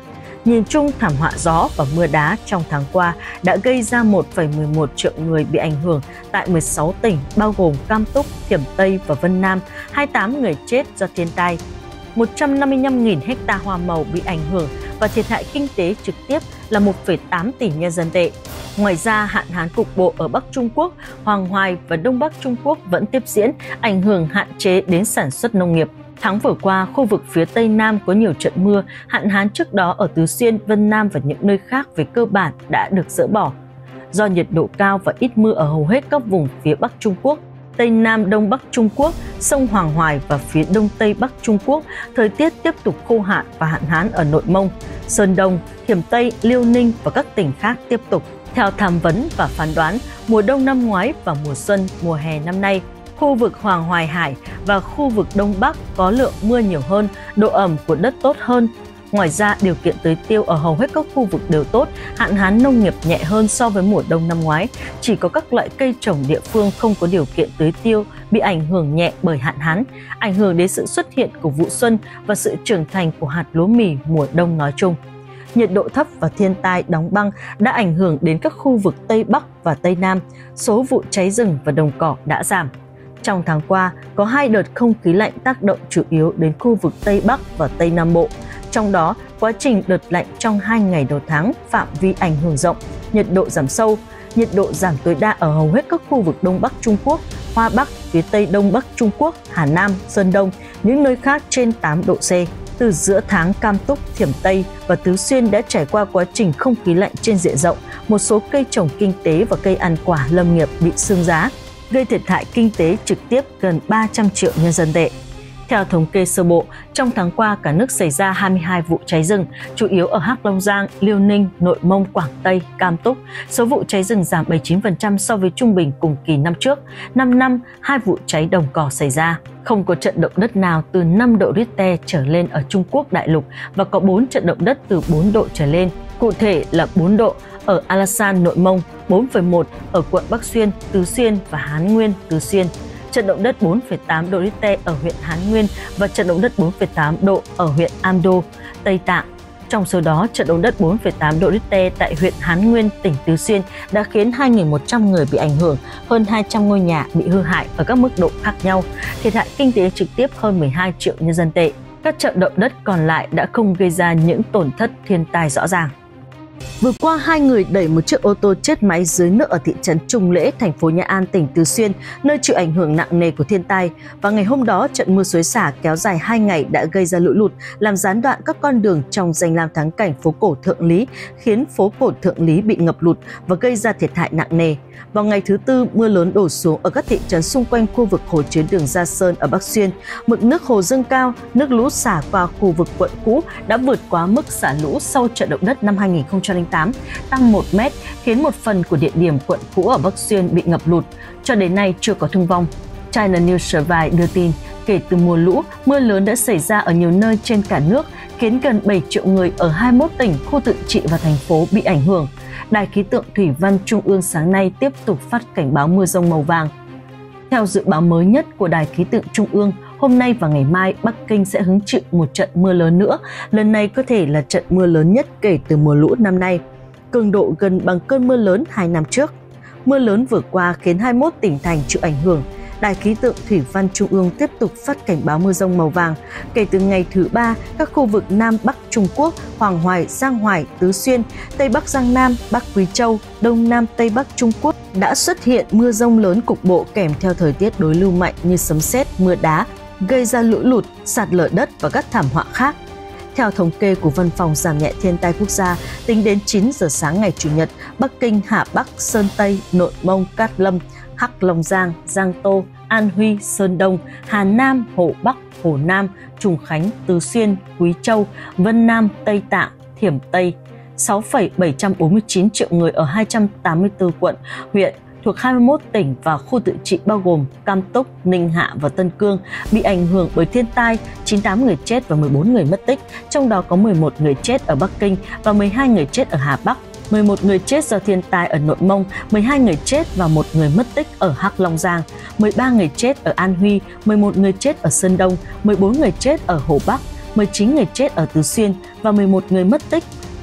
S3: Nhìn chung, thảm họa gió và mưa đá trong tháng qua đã gây ra một phẩy mười một triệu người bị ảnh hưởng tại mười sáu tỉnh bao gồm Cam Túc, Thiểm Tây và Vân Nam, hai mươi tám người chết do thiên tai. một trăm năm mươi lăm nghìn ha hoa màu bị ảnh hưởng và thiệt hại kinh tế trực tiếp là một phẩy tám tỷ nhân dân tệ. Ngoài ra, hạn hán cục bộ ở Bắc Trung Quốc, Hoàng Hoài và Đông Bắc Trung Quốc vẫn tiếp diễn, ảnh hưởng hạn chế đến sản xuất nông nghiệp. Tháng vừa qua, khu vực phía Tây Nam có nhiều trận mưa, hạn hán trước đó ở Tứ Xuyên, Vân Nam và những nơi khác về cơ bản đã được dỡ bỏ. Do nhiệt độ cao và ít mưa ở hầu hết các vùng phía Bắc Trung Quốc, Tây Nam Đông Bắc Trung Quốc, sông Hoàng Hoài và phía Đông Tây Bắc Trung Quốc, thời tiết tiếp tục khô hạn và hạn hán ở Nội Mông, Sơn Đông, Thiểm Tây, Liêu Ninh và các tỉnh khác tiếp tục. Theo tham vấn và phán đoán, mùa đông năm ngoái và mùa xuân, mùa hè năm nay, khu vực Hoàng Hoài Hải và khu vực Đông Bắc có lượng mưa nhiều hơn, độ ẩm của đất tốt hơn. Ngoài ra, điều kiện tưới tiêu ở hầu hết các khu vực đều tốt, hạn hán nông nghiệp nhẹ hơn so với mùa đông năm ngoái. Chỉ có các loại cây trồng địa phương không có điều kiện tưới tiêu bị ảnh hưởng nhẹ bởi hạn hán, ảnh hưởng đến sự xuất hiện của vụ xuân và sự trưởng thành của hạt lúa mì mùa đông nói chung. Nhiệt độ thấp và thiên tai đóng băng đã ảnh hưởng đến các khu vực Tây Bắc và Tây Nam, số vụ cháy rừng và đồng cỏ đã giảm. Trong tháng qua, có hai đợt không khí lạnh tác động chủ yếu đến khu vực Tây Bắc và Tây Nam Bộ. Trong đó, quá trình đợt lạnh trong hai ngày đầu tháng phạm vi ảnh hưởng rộng, nhiệt độ giảm sâu, nhiệt độ giảm tối đa ở hầu hết các khu vực Đông Bắc Trung Quốc, Hoa Bắc, phía Tây Đông Bắc Trung Quốc, Hà Nam, Sơn Đông, những nơi khác trên tám độ C. Từ giữa tháng, Cam Túc, Thiểm Tây và Tứ Xuyên đã trải qua quá trình không khí lạnh trên diện rộng, một số cây trồng kinh tế và cây ăn quả lâm nghiệp bị sương giá, gây thiệt hại kinh tế trực tiếp gần ba trăm triệu nhân dân tệ. Theo thống kê sơ bộ, trong tháng qua cả nước xảy ra hai mươi hai vụ cháy rừng, chủ yếu ở Hắc Long Giang, Liêu Ninh, Nội Mông, Quảng Tây, Cam Túc. Số vụ cháy rừng giảm bảy mươi chín phần trăm so với trung bình cùng kỳ năm trước. năm năm, hai vụ cháy đồng cỏ xảy ra. Không có trận động đất nào từ năm độ Richter trở lên ở Trung Quốc đại lục và có bốn trận động đất từ bốn độ trở lên. Cụ thể là bốn độ ở Alasan, Nội Mông, bốn phẩy một ở quận Bắc Xuyên, Tứ Xuyên và Hán Nguyên, Tứ Xuyên. Trận động đất bốn phẩy tám độ Richter ở huyện Hán Nguyên và trận động đất bốn phẩy tám độ ở huyện Amdo, Tây Tạng. Trong số đó, trận động đất bốn phẩy tám độ Richter tại huyện Hán Nguyên, tỉnh Tứ Xuyên đã khiến hai nghìn một trăm người bị ảnh hưởng, hơn hai trăm ngôi nhà bị hư hại ở các mức độ khác nhau, thiệt hại kinh tế trực tiếp hơn mười hai triệu nhân dân tệ. Các trận động đất còn lại đã không gây ra những tổn thất thiên tai rõ ràng. Vừa qua, hai người đẩy một chiếc ô tô chết máy dưới nước ở thị trấn Trung Lễ, thành phố Nha An, tỉnh Tứ Xuyên, nơi chịu ảnh hưởng nặng nề của thiên tai. Và ngày hôm đó, trận mưa xối xả kéo dài hai ngày đã gây ra lũ lụt, làm gián đoạn các con đường trong danh lam thắng cảnh phố cổ Thượng Lý, khiến phố cổ Thượng Lý bị ngập lụt và gây ra thiệt hại nặng nề. Vào ngày thứ Tư, mưa lớn đổ xuống ở các thị trấn xung quanh khu vực hồ chứa đường Gia Sơn ở Bắc Xuyên. Mực nước hồ dâng cao, nước lũ xả qua khu vực quận cũ đã vượt quá mức xả lũ sau trận động đất năm hai nghìn không trăm lẻ tám, tăng một mét, khiến một phần của địa điểm quận cũ ở Bắc Xuyên bị ngập lụt. Cho đến nay chưa có thương vong. China News Survey đưa tin, kể từ mùa lũ, mưa lớn đã xảy ra ở nhiều nơi trên cả nước, khiến gần bảy triệu người ở hai mươi mốt tỉnh, khu tự trị và thành phố bị ảnh hưởng. Đài khí tượng Thủy văn Trung ương sáng nay tiếp tục phát cảnh báo mưa rông màu vàng. Theo dự báo mới nhất của Đài khí tượng Trung ương, hôm nay và ngày mai Bắc Kinh sẽ hứng chịu một trận mưa lớn nữa. Lần này có thể là trận mưa lớn nhất kể từ mùa lũ năm nay, cường độ gần bằng cơn mưa lớn hai năm trước. Mưa lớn vừa qua khiến hai mươi mốt tỉnh thành chịu ảnh hưởng. Đài khí tượng Thủy văn Trung ương tiếp tục phát cảnh báo mưa rông màu vàng. Kể từ ngày thứ ba, các khu vực Nam Bắc Trung Quốc, Hoàng Hoài, Giang Hoài, Tứ Xuyên, Tây Bắc Giang Nam, Bắc Quý Châu, Đông Nam Tây Bắc Trung Quốc đã xuất hiện mưa rông lớn cục bộ kèm theo thời tiết đối lưu mạnh như sấm sét, mưa đá, gây ra lũ lụt, sạt lở đất và các thảm họa khác. Theo thống kê của Văn phòng Giảm nhẹ thiên tai quốc gia, tính đến chín giờ sáng ngày Chủ nhật, Bắc Kinh, Hà Bắc, Sơn Tây, Nội Mông, Cát Lâm, Hắc Long Giang, Giang Tô, An Huy, Sơn Đông, Hà Nam, Hồ Bắc, Hồ Nam, Trùng Khánh, Tứ Xuyên, Quý Châu, Vân Nam, Tây Tạng, Thiểm Tây, sáu phẩy bảy trăm bốn mươi chín triệu người ở hai trăm tám mươi tư quận, huyện thuộc hai mươi mốt tỉnh và khu tự trị bao gồm Cam Túc, Ninh Hạ và Tân Cương bị ảnh hưởng bởi thiên tai, chín mươi tám người chết và mười bốn người mất tích, trong đó có mười một người chết ở Bắc Kinh và mười hai người chết ở Hà Bắc, mười một người chết do thiên tai ở Nội Mông, mười hai người chết và một người mất tích ở Hắc Long Giang, mười ba người chết ở An Huy, mười một người chết ở Sơn Đông, mười bốn người chết ở Hồ Bắc, mười chín người chết ở Tứ Xuyên và mười một người mất tích,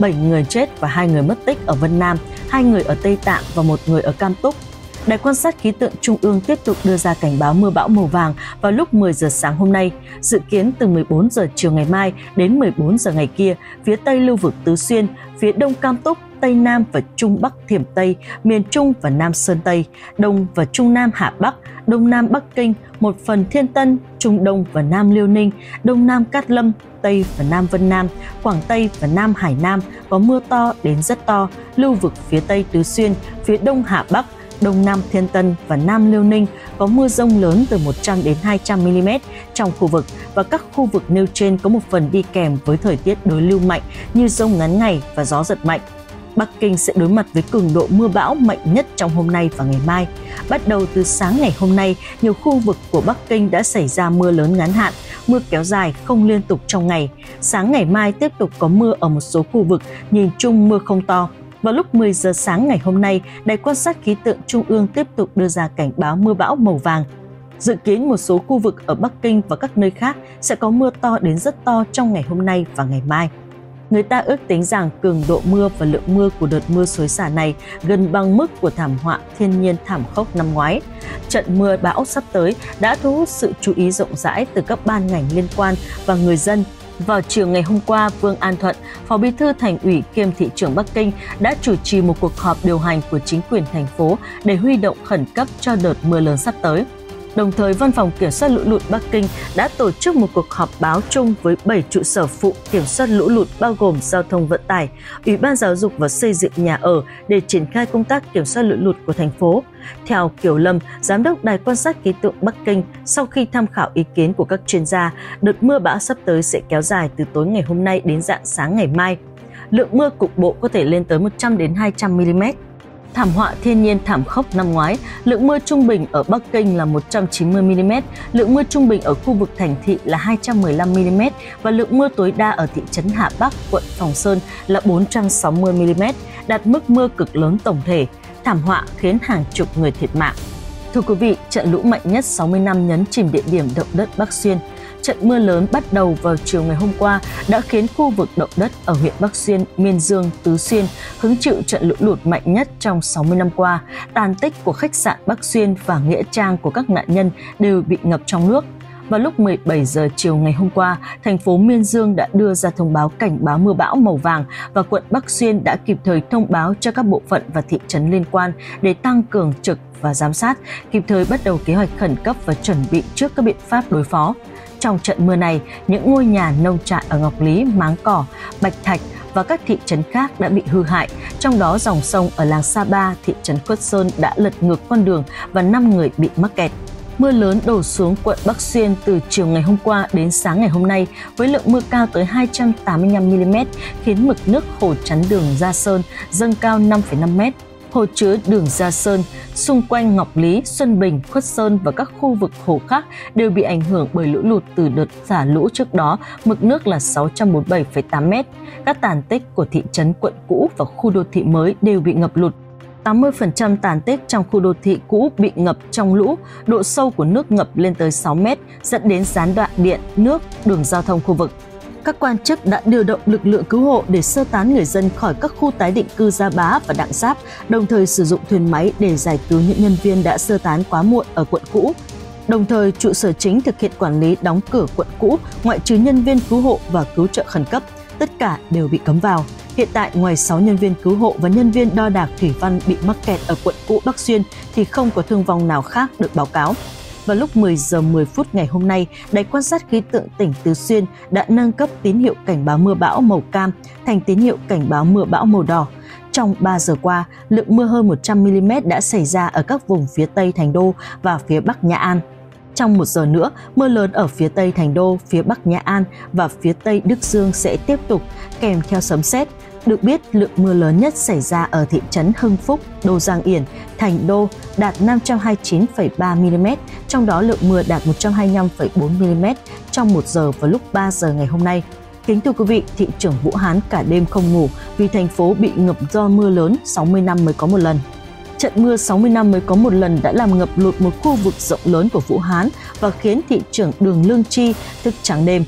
S3: bảy người chết và hai người mất tích ở Vân Nam, hai người ở Tây Tạng và một người ở Cam Túc. Đài quan sát khí tượng Trung ương tiếp tục đưa ra cảnh báo mưa bão màu vàng vào lúc mười giờ sáng hôm nay. Dự kiến từ mười bốn giờ chiều ngày mai đến mười bốn giờ ngày kia, phía Tây lưu vực Tứ Xuyên, phía Đông Cam Túc, Tây Nam và Trung Bắc Thiểm Tây, miền Trung và Nam Sơn Tây, Đông và Trung Nam Hà Bắc, Đông Nam Bắc Kinh, một phần Thiên Tân, Trung Đông và Nam Liêu Ninh, Đông Nam Cát Lâm, Tây và Nam Vân Nam, Quảng Tây và Nam Hải Nam có mưa to đến rất to, lưu vực phía Tây Tứ Xuyên, phía Đông Hà Bắc, Đông Nam Thiên Tân và Nam Liêu Ninh có mưa dông lớn từ một trăm đến hai trăm mi li mét trong khu vực, và các khu vực nêu trên có một phần đi kèm với thời tiết đối lưu mạnh như dông ngắn ngày và gió giật mạnh. Bắc Kinh sẽ đối mặt với cường độ mưa bão mạnh nhất trong hôm nay và ngày mai. Bắt đầu từ sáng ngày hôm nay, nhiều khu vực của Bắc Kinh đã xảy ra mưa lớn ngắn hạn, mưa kéo dài không liên tục trong ngày. Sáng ngày mai tiếp tục có mưa ở một số khu vực, nhìn chung mưa không to. Vào lúc mười giờ sáng ngày hôm nay, Đài quan sát khí tượng Trung ương tiếp tục đưa ra cảnh báo mưa bão màu vàng. Dự kiến một số khu vực ở Bắc Kinh và các nơi khác sẽ có mưa to đến rất to trong ngày hôm nay và ngày mai. Người ta ước tính rằng cường độ mưa và lượng mưa của đợt mưa xối xả này gần bằng mức của thảm họa thiên nhiên thảm khốc năm ngoái. Trận mưa bão sắp tới đã thu hút sự chú ý rộng rãi từ các ban ngành liên quan và người dân. Vào chiều ngày hôm qua, Vương An Thuận, Phó Bí thư Thành ủy kiêm Thị trưởng Bắc Kinh đã chủ trì một cuộc họp điều hành của chính quyền thành phố để huy động khẩn cấp cho đợt mưa lớn sắp tới. Đồng thời, Văn phòng Kiểm soát lũ lụt Bắc Kinh đã tổ chức một cuộc họp báo chung với bảy trụ sở phụ kiểm soát lũ lụt bao gồm Giao thông vận tải, Ủy ban Giáo dục và Xây dựng nhà ở để triển khai công tác kiểm soát lũ lụt của thành phố. Theo Kiều Lâm, Giám đốc Đài quan sát khí tượng Bắc Kinh, sau khi tham khảo ý kiến của các chuyên gia, đợt mưa bão sắp tới sẽ kéo dài từ tối ngày hôm nay đến rạng sáng ngày mai. Lượng mưa cục bộ có thể lên tới một trăm đến hai trăm mi li mét. Thảm họa thiên nhiên thảm khốc năm ngoái, lượng mưa trung bình ở Bắc Kinh là một trăm chín mươi mi li mét, lượng mưa trung bình ở khu vực thành thị là hai trăm mười lăm mi li mét và lượng mưa tối đa ở thị trấn Hà Bắc, quận Phòng Sơn là bốn trăm sáu mươi mi li mét, đạt mức mưa cực lớn tổng thể. Thảm họa khiến hàng chục người thiệt mạng. Thưa quý vị, trận lũ mạnh nhất sáu mươi năm nhấn chìm địa điểm động đất Bắc Xuyên. Trận mưa lớn bắt đầu vào chiều ngày hôm qua đã khiến khu vực động đất ở huyện Bắc Xuyên, Miên Dương, Tứ Xuyên hứng chịu trận lũ lụt mạnh nhất trong sáu mươi năm qua. Tàn tích của khách sạn Bắc Xuyên và nghĩa trang của các nạn nhân đều bị ngập trong nước. Vào lúc mười bảy giờ chiều ngày hôm qua, thành phố Miên Dương đã đưa ra thông báo cảnh báo mưa bão màu vàng và quận Bắc Xuyên đã kịp thời thông báo cho các bộ phận và thị trấn liên quan để tăng cường trực và giám sát, kịp thời bắt đầu kế hoạch khẩn cấp và chuẩn bị trước các biện pháp đối phó. Trong trận mưa này, những ngôi nhà nông trại ở Ngọc Lý, Máng Cỏ, Bạch Thạch và các thị trấn khác đã bị hư hại, trong đó dòng sông ở làng Sa Ba, thị trấn Khuất Sơn đã lật ngược con đường và năm người bị mắc kẹt. Mưa lớn đổ xuống quận Bắc Xuyên từ chiều ngày hôm qua đến sáng ngày hôm nay với lượng mưa cao tới hai trăm tám mươi lăm mi li mét, khiến mực nước hồ chắn đường Gia Sơn dâng cao năm phẩy năm mét. Hồ chứa đường Gia Sơn, xung quanh Ngọc Lý, Xuân Bình, Khuất Sơn và các khu vực hồ khác đều bị ảnh hưởng bởi lũ lụt từ đợt xả lũ trước đó, mực nước là sáu trăm bốn mươi bảy phẩy tám mét. Các tàn tích của thị trấn quận cũ và khu đô thị mới đều bị ngập lụt. tám mươi phần trăm tàn tích trong khu đô thị cũ bị ngập trong lũ, độ sâu của nước ngập lên tới sáu mét, dẫn đến gián đoạn điện, nước, đường giao thông khu vực. Các quan chức đã điều động lực lượng cứu hộ để sơ tán người dân khỏi các khu tái định cư Gia Bá và Đặng Giáp, đồng thời sử dụng thuyền máy để giải cứu những nhân viên đã sơ tán quá muộn ở quận cũ. Đồng thời, trụ sở chính thực hiện quản lý đóng cửa quận cũ, ngoại trừ nhân viên cứu hộ và cứu trợ khẩn cấp, tất cả đều bị cấm vào. Hiện tại, ngoài sáu nhân viên cứu hộ và nhân viên đo đạc thủy văn bị mắc kẹt ở quận cũ Bắc Xuyên thì không có thương vong nào khác được báo cáo. Vào lúc mười giờ mười phút ngày hôm nay, Đài quan sát khí tượng tỉnh Tứ Xuyên đã nâng cấp tín hiệu cảnh báo mưa bão màu cam thành tín hiệu cảnh báo mưa bão màu đỏ. Trong ba giờ qua, lượng mưa hơn một trăm mi li mét đã xảy ra ở các vùng phía Tây Thành Đô và phía Bắc Nhã An. Trong một giờ nữa, mưa lớn ở phía Tây Thành Đô, phía Bắc Nhã An và phía Tây Đức Dương sẽ tiếp tục kèm theo sấm sét. Được biết, lượng mưa lớn nhất xảy ra ở thị trấn Hưng Phúc, Đô Giang Yển, Thành Đô đạt năm trăm hai mươi chín phẩy ba mi li mét, trong đó lượng mưa đạt một trăm hai mươi lăm phẩy bốn mi li mét trong một giờ vào lúc ba giờ ngày hôm nay. Kính thưa quý vị, thị trưởng Vũ Hán cả đêm không ngủ vì thành phố bị ngập do mưa lớn sáu mươi năm mới có một lần. Trận mưa sáu mươi năm mới có một lần đã làm ngập lụt một khu vực rộng lớn của Vũ Hán và khiến thị trưởng Đường Lương Chi thức trắng đêm.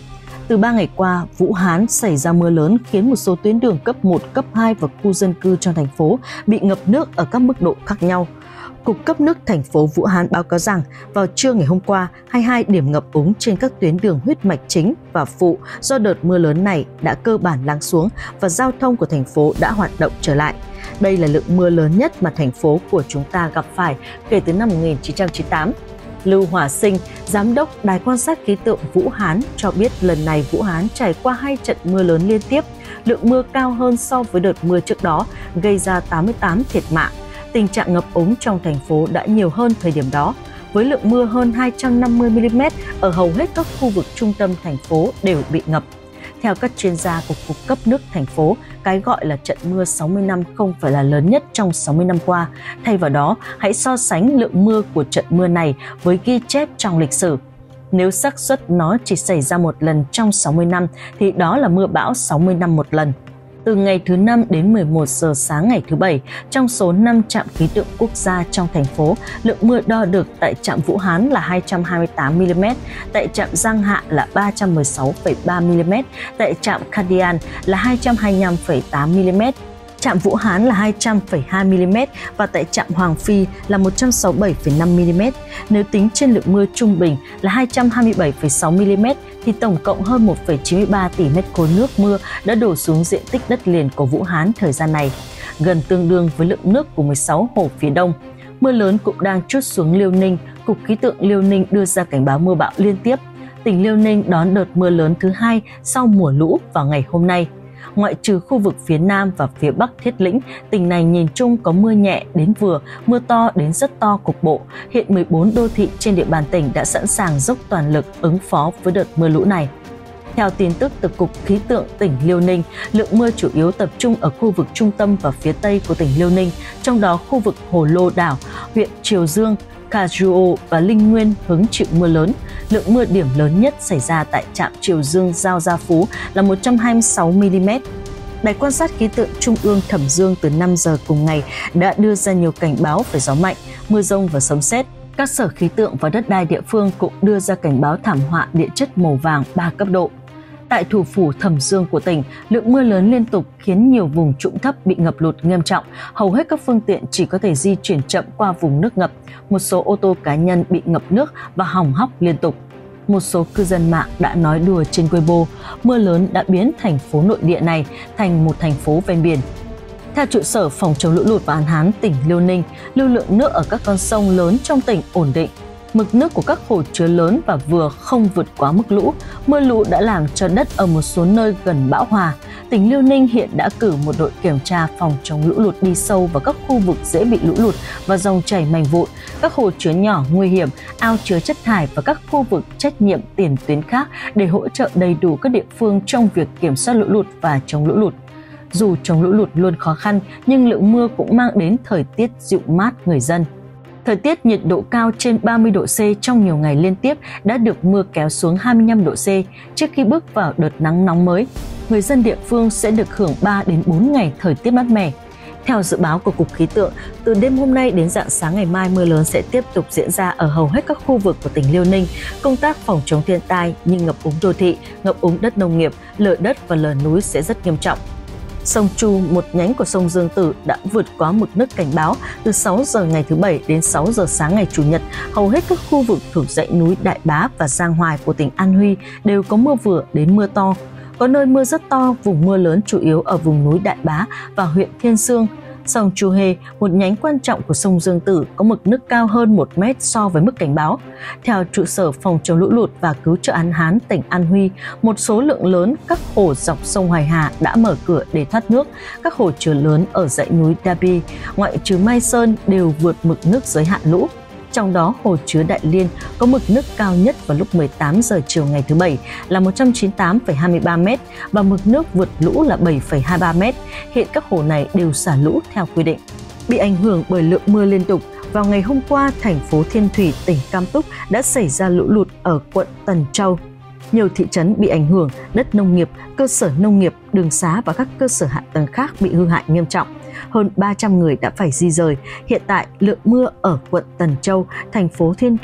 S3: Từ ba ngày qua, Vũ Hán xảy ra mưa lớn khiến một số tuyến đường cấp một, cấp hai và khu dân cư trong thành phố bị ngập nước ở các mức độ khác nhau. Cục cấp nước thành phố Vũ Hán báo cáo rằng vào trưa ngày hôm qua, hai mươi hai điểm ngập úng trên các tuyến đường huyết mạch chính và phụ do đợt mưa lớn này đã cơ bản lắng xuống và giao thông của thành phố đã hoạt động trở lại. Đây là lượng mưa lớn nhất mà thành phố của chúng ta gặp phải kể từ năm một nghìn chín trăm chín mươi tám. Lưu Hòa Sinh, Giám đốc Đài quan sát khí tượng Vũ Hán cho biết lần này Vũ Hán trải qua hai trận mưa lớn liên tiếp, lượng mưa cao hơn so với đợt mưa trước đó, gây ra tám mươi tám thiệt mạng. Tình trạng ngập úng trong thành phố đã nhiều hơn thời điểm đó, với lượng mưa hơn hai trăm năm mươi mi-li-mét ở hầu hết các khu vực trung tâm thành phố đều bị ngập. Theo các chuyên gia của Cục cấp nước thành phố, cái gọi là trận mưa sáu mươi năm không phải là lớn nhất trong sáu mươi năm qua. Thay vào đó, hãy so sánh lượng mưa của trận mưa này với ghi chép trong lịch sử. Nếu xác suất nó chỉ xảy ra một lần trong sáu mươi năm, thì đó là mưa bão sáu mươi năm một lần. Từ ngày thứ năm đến mười một giờ sáng ngày thứ Bảy, trong số năm trạm khí tượng quốc gia trong thành phố, lượng mưa đo được tại trạm Vũ Hán là hai trăm hai mươi tám mi-li-mét, tại trạm Giang Hạ là ba trăm mười sáu phẩy ba mi-li-mét, tại trạm Khadian là hai trăm hai mươi lăm phẩy tám mi-li-mét, trạm Vũ Hán là hai trăm phẩy hai mi-li-mét và tại trạm Hoàng Phi là một trăm sáu mươi bảy phẩy năm mi-li-mét. Nếu tính trên lượng mưa trung bình là hai trăm hai mươi bảy phẩy sáu mi-li-mét thì tổng cộng hơn một phẩy chín mươi ba tỷ mét khối nước mưa đã đổ xuống diện tích đất liền của Vũ Hán thời gian này, gần tương đương với lượng nước của mười sáu hồ phía đông. Mưa lớn cũng đang trút xuống Liêu Ninh. Cục khí tượng Liêu Ninh đưa ra cảnh báo mưa bão liên tiếp. Tỉnh Liêu Ninh đón đợt mưa lớn thứ hai sau mùa lũ vào ngày hôm nay. Ngoại trừ khu vực phía Nam và phía Bắc Thiết Lĩnh, tỉnh này nhìn chung có mưa nhẹ đến vừa, mưa to đến rất to cục bộ. Hiện mười bốn đô thị trên địa bàn tỉnh đã sẵn sàng dốc toàn lực ứng phó với đợt mưa lũ này. Theo tin tức từ Cục Khí tượng tỉnh Liêu Ninh, lượng mưa chủ yếu tập trung ở khu vực trung tâm và phía tây của tỉnh Liêu Ninh, trong đó khu vực Hồ Lô Đảo, huyện Triều Dương, Cà Rô và Linh Nguyên hứng chịu mưa lớn. Lượng mưa điểm lớn nhất xảy ra tại trạm Triều Dương Giao Gia Phú là một trăm hai mươi sáu mi-li-mét. Đài quan sát khí tượng Trung ương Thẩm Dương từ năm giờ cùng ngày đã đưa ra nhiều cảnh báo về gió mạnh, mưa rông và sấm sét. Các sở khí tượng và đất đai địa phương cũng đưa ra cảnh báo thảm họa địa chất màu vàng ba cấp độ. Tại thủ phủ Thẩm Dương của tỉnh, lượng mưa lớn liên tục khiến nhiều vùng trũng thấp bị ngập lụt nghiêm trọng. Hầu hết các phương tiện chỉ có thể di chuyển chậm qua vùng nước ngập. Một số ô tô cá nhân bị ngập nước và hỏng hóc liên tục. Một số cư dân mạng đã nói đùa trên Weibo, mưa lớn đã biến thành phố nội địa này thành một thành phố ven biển. Theo trụ sở phòng chống lũ lụt và hạn hán tỉnh Liêu Ninh, lưu lượng nước ở các con sông lớn trong tỉnh ổn định. Mực nước của các hồ chứa lớn và vừa không vượt quá mức lũ. Mưa lũ đã làm cho đất ở một số nơi gần bão hòa. Tỉnh Liêu Ninh hiện đã cử một đội kiểm tra phòng chống lũ lụt đi sâu vào các khu vực dễ bị lũ lụt và dòng chảy mạnh vụn, các hồ chứa nhỏ nguy hiểm, ao chứa chất thải và các khu vực trách nhiệm tiền tuyến khác để hỗ trợ đầy đủ các địa phương trong việc kiểm soát lũ lụt và chống lũ lụt. Dù chống lũ lụt luôn khó khăn, nhưng lượng mưa cũng mang đến thời tiết dịu mát người dân. Thời tiết nhiệt độ cao trên ba mươi độ C trong nhiều ngày liên tiếp đã được mưa kéo xuống hai mươi lăm độ C trước khi bước vào đợt nắng nóng mới. Người dân địa phương sẽ được hưởng ba đến bốn ngày thời tiết mát mẻ. Theo dự báo của Cục Khí tượng, từ đêm hôm nay đến rạng sáng ngày mai mưa lớn sẽ tiếp tục diễn ra ở hầu hết các khu vực của tỉnh Liêu Ninh. Công tác phòng chống thiên tai như ngập úng đô thị, ngập úng đất nông nghiệp, lở đất và lở núi sẽ rất nghiêm trọng. Sông Chu, một nhánh của sông Dương Tử, đã vượt quá mực nước cảnh báo từ sáu giờ ngày thứ Bảy đến sáu giờ sáng ngày Chủ nhật. Hầu hết các khu vực thuộc dãy núi Đại Bá và Giang Hoài của tỉnh An Huy đều có mưa vừa đến mưa to. Có nơi mưa rất to, vùng mưa lớn chủ yếu ở vùng núi Đại Bá và huyện Thiên Sương. Sông Chu Hê, một nhánh quan trọng của sông Dương Tử, có mực nước cao hơn một mét so với mức cảnh báo. Theo trụ sở phòng chống lũ lụt và cứu trợ hạn hán tỉnh An Huy, một số lượng lớn các hồ dọc sông Hoài Hà đã mở cửa để thoát nước. Các hồ chứa lớn ở dãy núi Đa Bi, ngoại trừ Mai Sơn, đều vượt mực nước giới hạn lũ. Trong đó, hồ chứa Đại Liên có mực nước cao nhất vào lúc mười tám giờ chiều ngày thứ Bảy là một trăm chín mươi tám phẩy hai mươi ba mét và mực nước vượt lũ là bảy phẩy hai mươi ba mét. Hiện các hồ này đều xả lũ theo quy định. Bị ảnh hưởng bởi lượng mưa liên tục, vào ngày hôm qua, thành phố Thiên Thủy, tỉnh Cam Túc đã xảy ra lũ lụt ở quận Tần Châu. Nhiều thị trấn bị ảnh hưởng, đất nông nghiệp, cơ sở nông nghiệp, đường xá và các cơ sở hạ tầng khác bị hư hại nghiêm trọng. Hơn ba trăm người đã phải di rời. Hiện tại, lượng mưa ở quận Tần Châu, thành phố Thiên Thủy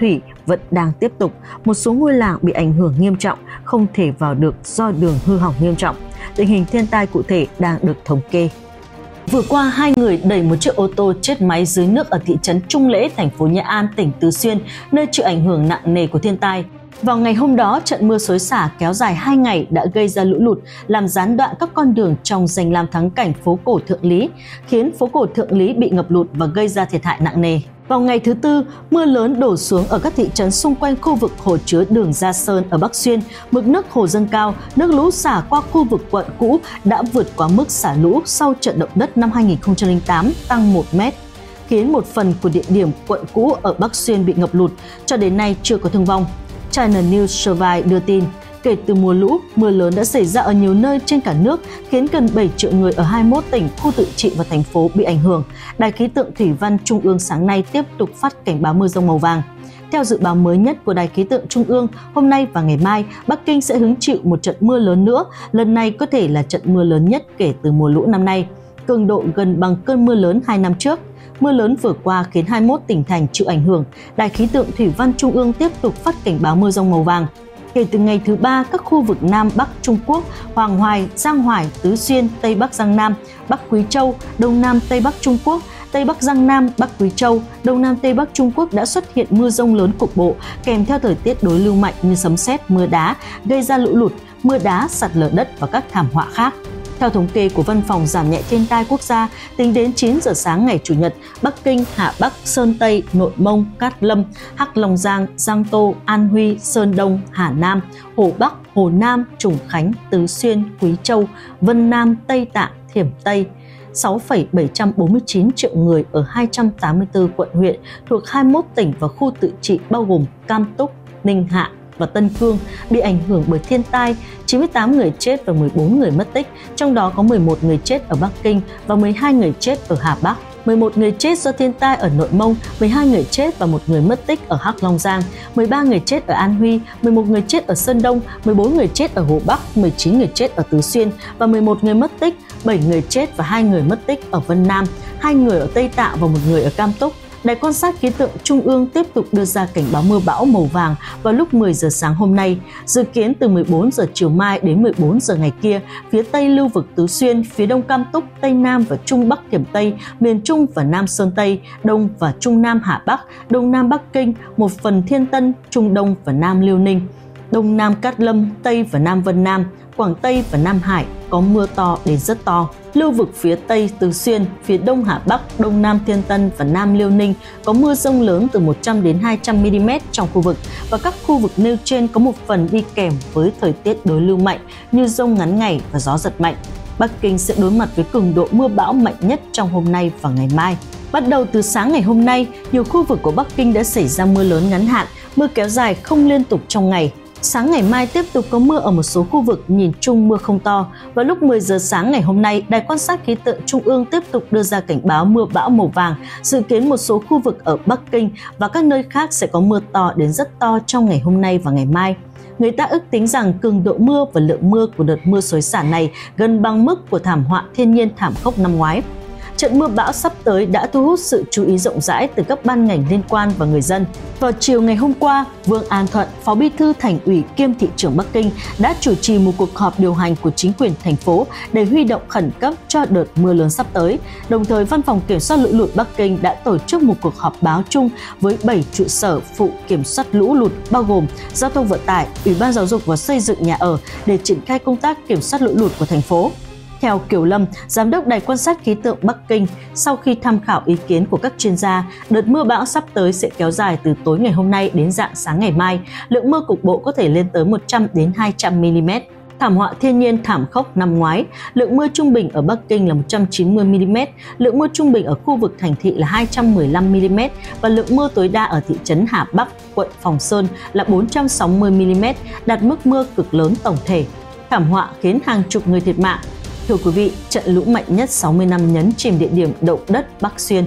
S3: vẫn đang tiếp tục. Một số ngôi làng bị ảnh hưởng nghiêm trọng, không thể vào được do đường hư hỏng nghiêm trọng. Tình hình thiên tai cụ thể đang được thống kê. Vừa qua, hai người đẩy một chiếc ô tô chết máy dưới nước ở thị trấn Trung Lễ, thành phố Nhã An, tỉnh Tứ Xuyên, nơi chịu ảnh hưởng nặng nề của thiên tai. Vào ngày hôm đó, trận mưa xối xả kéo dài hai ngày đã gây ra lũ lụt, làm gián đoạn các con đường trong danh lam thắng cảnh phố cổ Thượng Lý, khiến phố cổ Thượng Lý bị ngập lụt và gây ra thiệt hại nặng nề. Vào ngày thứ Tư, mưa lớn đổ xuống ở các thị trấn xung quanh khu vực hồ chứa Đường Gia Sơn ở Bắc Xuyên, mực nước hồ dâng cao, nước lũ xả qua khu vực quận cũ đã vượt quá mức xả lũ sau trận động đất năm hai nghìn không trăm lẻ tám tăng một mét, khiến một phần của địa điểm quận cũ ở Bắc Xuyên bị ngập lụt, cho đến nay chưa có thương vong. China News Survivor đưa tin, kể từ mùa lũ, mưa lớn đã xảy ra ở nhiều nơi trên cả nước, khiến gần bảy triệu người ở hai mươi mốt tỉnh, khu tự trị và thành phố bị ảnh hưởng. Đài khí tượng thủy văn Trung ương sáng nay tiếp tục phát cảnh báo mưa rông màu vàng. Theo dự báo mới nhất của Đài khí tượng Trung ương, hôm nay và ngày mai, Bắc Kinh sẽ hứng chịu một trận mưa lớn nữa, lần này có thể là trận mưa lớn nhất kể từ mùa lũ năm nay, cường độ gần bằng cơn mưa lớn hai năm trước. Mưa lớn vừa qua khiến hai mươi mốt tỉnh thành chịu ảnh hưởng. Đài khí tượng thủy văn Trung ương tiếp tục phát cảnh báo mưa rông màu vàng. Kể từ ngày thứ ba, các khu vực Nam Bắc Trung Quốc, Hoàng Hoài, Giang Hoài, Tứ Xuyên, Tây Bắc Giang Nam, Bắc Quý Châu, Đông Nam Tây Bắc Trung Quốc, Tây Bắc Giang Nam, Bắc Quý Châu, Đông Nam Tây Bắc Trung Quốc đã xuất hiện mưa rông lớn cục bộ, kèm theo thời tiết đối lưu mạnh như sấm sét, mưa đá, gây ra lũ lụt, mưa đá, sạt lở đất và các thảm họa khác. Theo thống kê của Văn phòng Giảm nhẹ thiên tai quốc gia, tính đến chín giờ sáng ngày Chủ nhật, Bắc Kinh, Hà Bắc, Sơn Tây, Nội Mông, Cát Lâm, Hắc Long Giang, Giang Tô, An Huy, Sơn Đông, Hà Nam, Hồ Bắc, Hồ Nam, Trùng Khánh, Tứ Xuyên, Quý Châu, Vân Nam, Tây Tạng, Thiểm Tây, sáu phẩy bảy trăm bốn mươi chín triệu người ở hai trăm tám mươi tư quận huyện thuộc hai mươi mốt tỉnh và khu tự trị bao gồm Cam Túc, Ninh Hạ và Tân Cương bị ảnh hưởng bởi thiên tai, chín mươi tám người chết và mười bốn người mất tích, trong đó có mười một người chết ở Bắc Kinh và mười hai người chết ở Hà Bắc, mười một người chết do thiên tai ở Nội Mông, mười hai người chết và một người mất tích ở Hắc Long Giang, mười ba người chết ở An Huy, mười một người chết ở Sơn Đông, mười bốn người chết ở Hồ Bắc, mười chín người chết ở Tứ Xuyên và mười một người mất tích, bảy người chết và hai người mất tích ở Vân Nam, hai người ở Tây Tạng và một người ở Cam Túc. Đài quan sát khí tượng Trung ương tiếp tục đưa ra cảnh báo mưa bão màu vàng vào lúc mười giờ sáng hôm nay. Dự kiến từ mười bốn giờ chiều mai đến mười bốn giờ ngày kia, phía Tây lưu vực Tứ Xuyên, phía Đông Cam Túc, Tây Nam và Trung Bắc Thiểm Tây, miền Trung và Nam Sơn Tây, Đông và Trung Nam Hà Bắc, Đông Nam Bắc Kinh, một phần Thiên Tân, Trung Đông và Nam Liêu Ninh, Đông Nam Cát Lâm, Tây và Nam Vân Nam, Quảng Tây và Nam Hải có mưa to đến rất to. Lưu vực phía Tây Tứ Xuyên, phía Đông Hà Bắc, Đông Nam Thiên Tân và Nam Liêu Ninh có mưa dông lớn từ một trăm đến hai trăm mi li mét trong khu vực, và các khu vực nêu trên có một phần đi kèm với thời tiết đối lưu mạnh như dông ngắn ngày và gió giật mạnh. Bắc Kinh sẽ đối mặt với cường độ mưa bão mạnh nhất trong hôm nay và ngày mai. Bắt đầu từ sáng ngày hôm nay, nhiều khu vực của Bắc Kinh đã xảy ra mưa lớn ngắn hạn, mưa kéo dài không liên tục trong ngày. Sáng ngày mai tiếp tục có mưa ở một số khu vực, nhìn chung mưa không to. Vào lúc mười giờ sáng ngày hôm nay, Đài quan sát khí tượng Trung ương tiếp tục đưa ra cảnh báo mưa bão màu vàng. Dự kiến một số khu vực ở Bắc Kinh và các nơi khác sẽ có mưa to đến rất to trong ngày hôm nay và ngày mai. Người ta ước tính rằng cường độ mưa và lượng mưa của đợt mưa xối xả này gần bằng mức của thảm họa thiên nhiên thảm khốc năm ngoái. Trận mưa bão sắp tới đã thu hút sự chú ý rộng rãi từ các ban ngành liên quan và người dân. Vào chiều ngày hôm qua, Vương An Thuận, Phó Bí thư Thành ủy kiêm Thị trưởng Bắc Kinh đã chủ trì một cuộc họp điều hành của chính quyền thành phố để huy động khẩn cấp cho đợt mưa lớn sắp tới. Đồng thời, Văn phòng Kiểm soát lũ lụt Bắc Kinh đã tổ chức một cuộc họp báo chung với bảy trụ sở phụ kiểm soát lũ lụt bao gồm Giao thông vận tải, Ủy ban Giáo dục và Xây dựng nhà ở để triển khai công tác kiểm soát lũ lụt của thành phố. Theo Kiều Lâm, Giám đốc Đài quan sát khí tượng Bắc Kinh, sau khi tham khảo ý kiến của các chuyên gia, đợt mưa bão sắp tới sẽ kéo dài từ tối ngày hôm nay đến rạng sáng ngày mai. Lượng mưa cục bộ có thể lên tới một trăm đến hai trăm mi li mét. Thảm họa thiên nhiên thảm khốc năm ngoái, lượng mưa trung bình ở Bắc Kinh là một trăm chín mươi mi li mét, lượng mưa trung bình ở khu vực thành thị là hai trăm mười lăm mi li mét và lượng mưa tối đa ở thị trấn Hà Bắc, quận Phòng Sơn là bốn trăm sáu mươi mi li mét, đạt mức mưa cực lớn tổng thể. Thảm họa khiến hàng chục người thiệt mạng. Thưa quý vị, trận lũ mạnh nhất sáu mươi năm nhấn chìm địa điểm động đất Bắc Xuyên.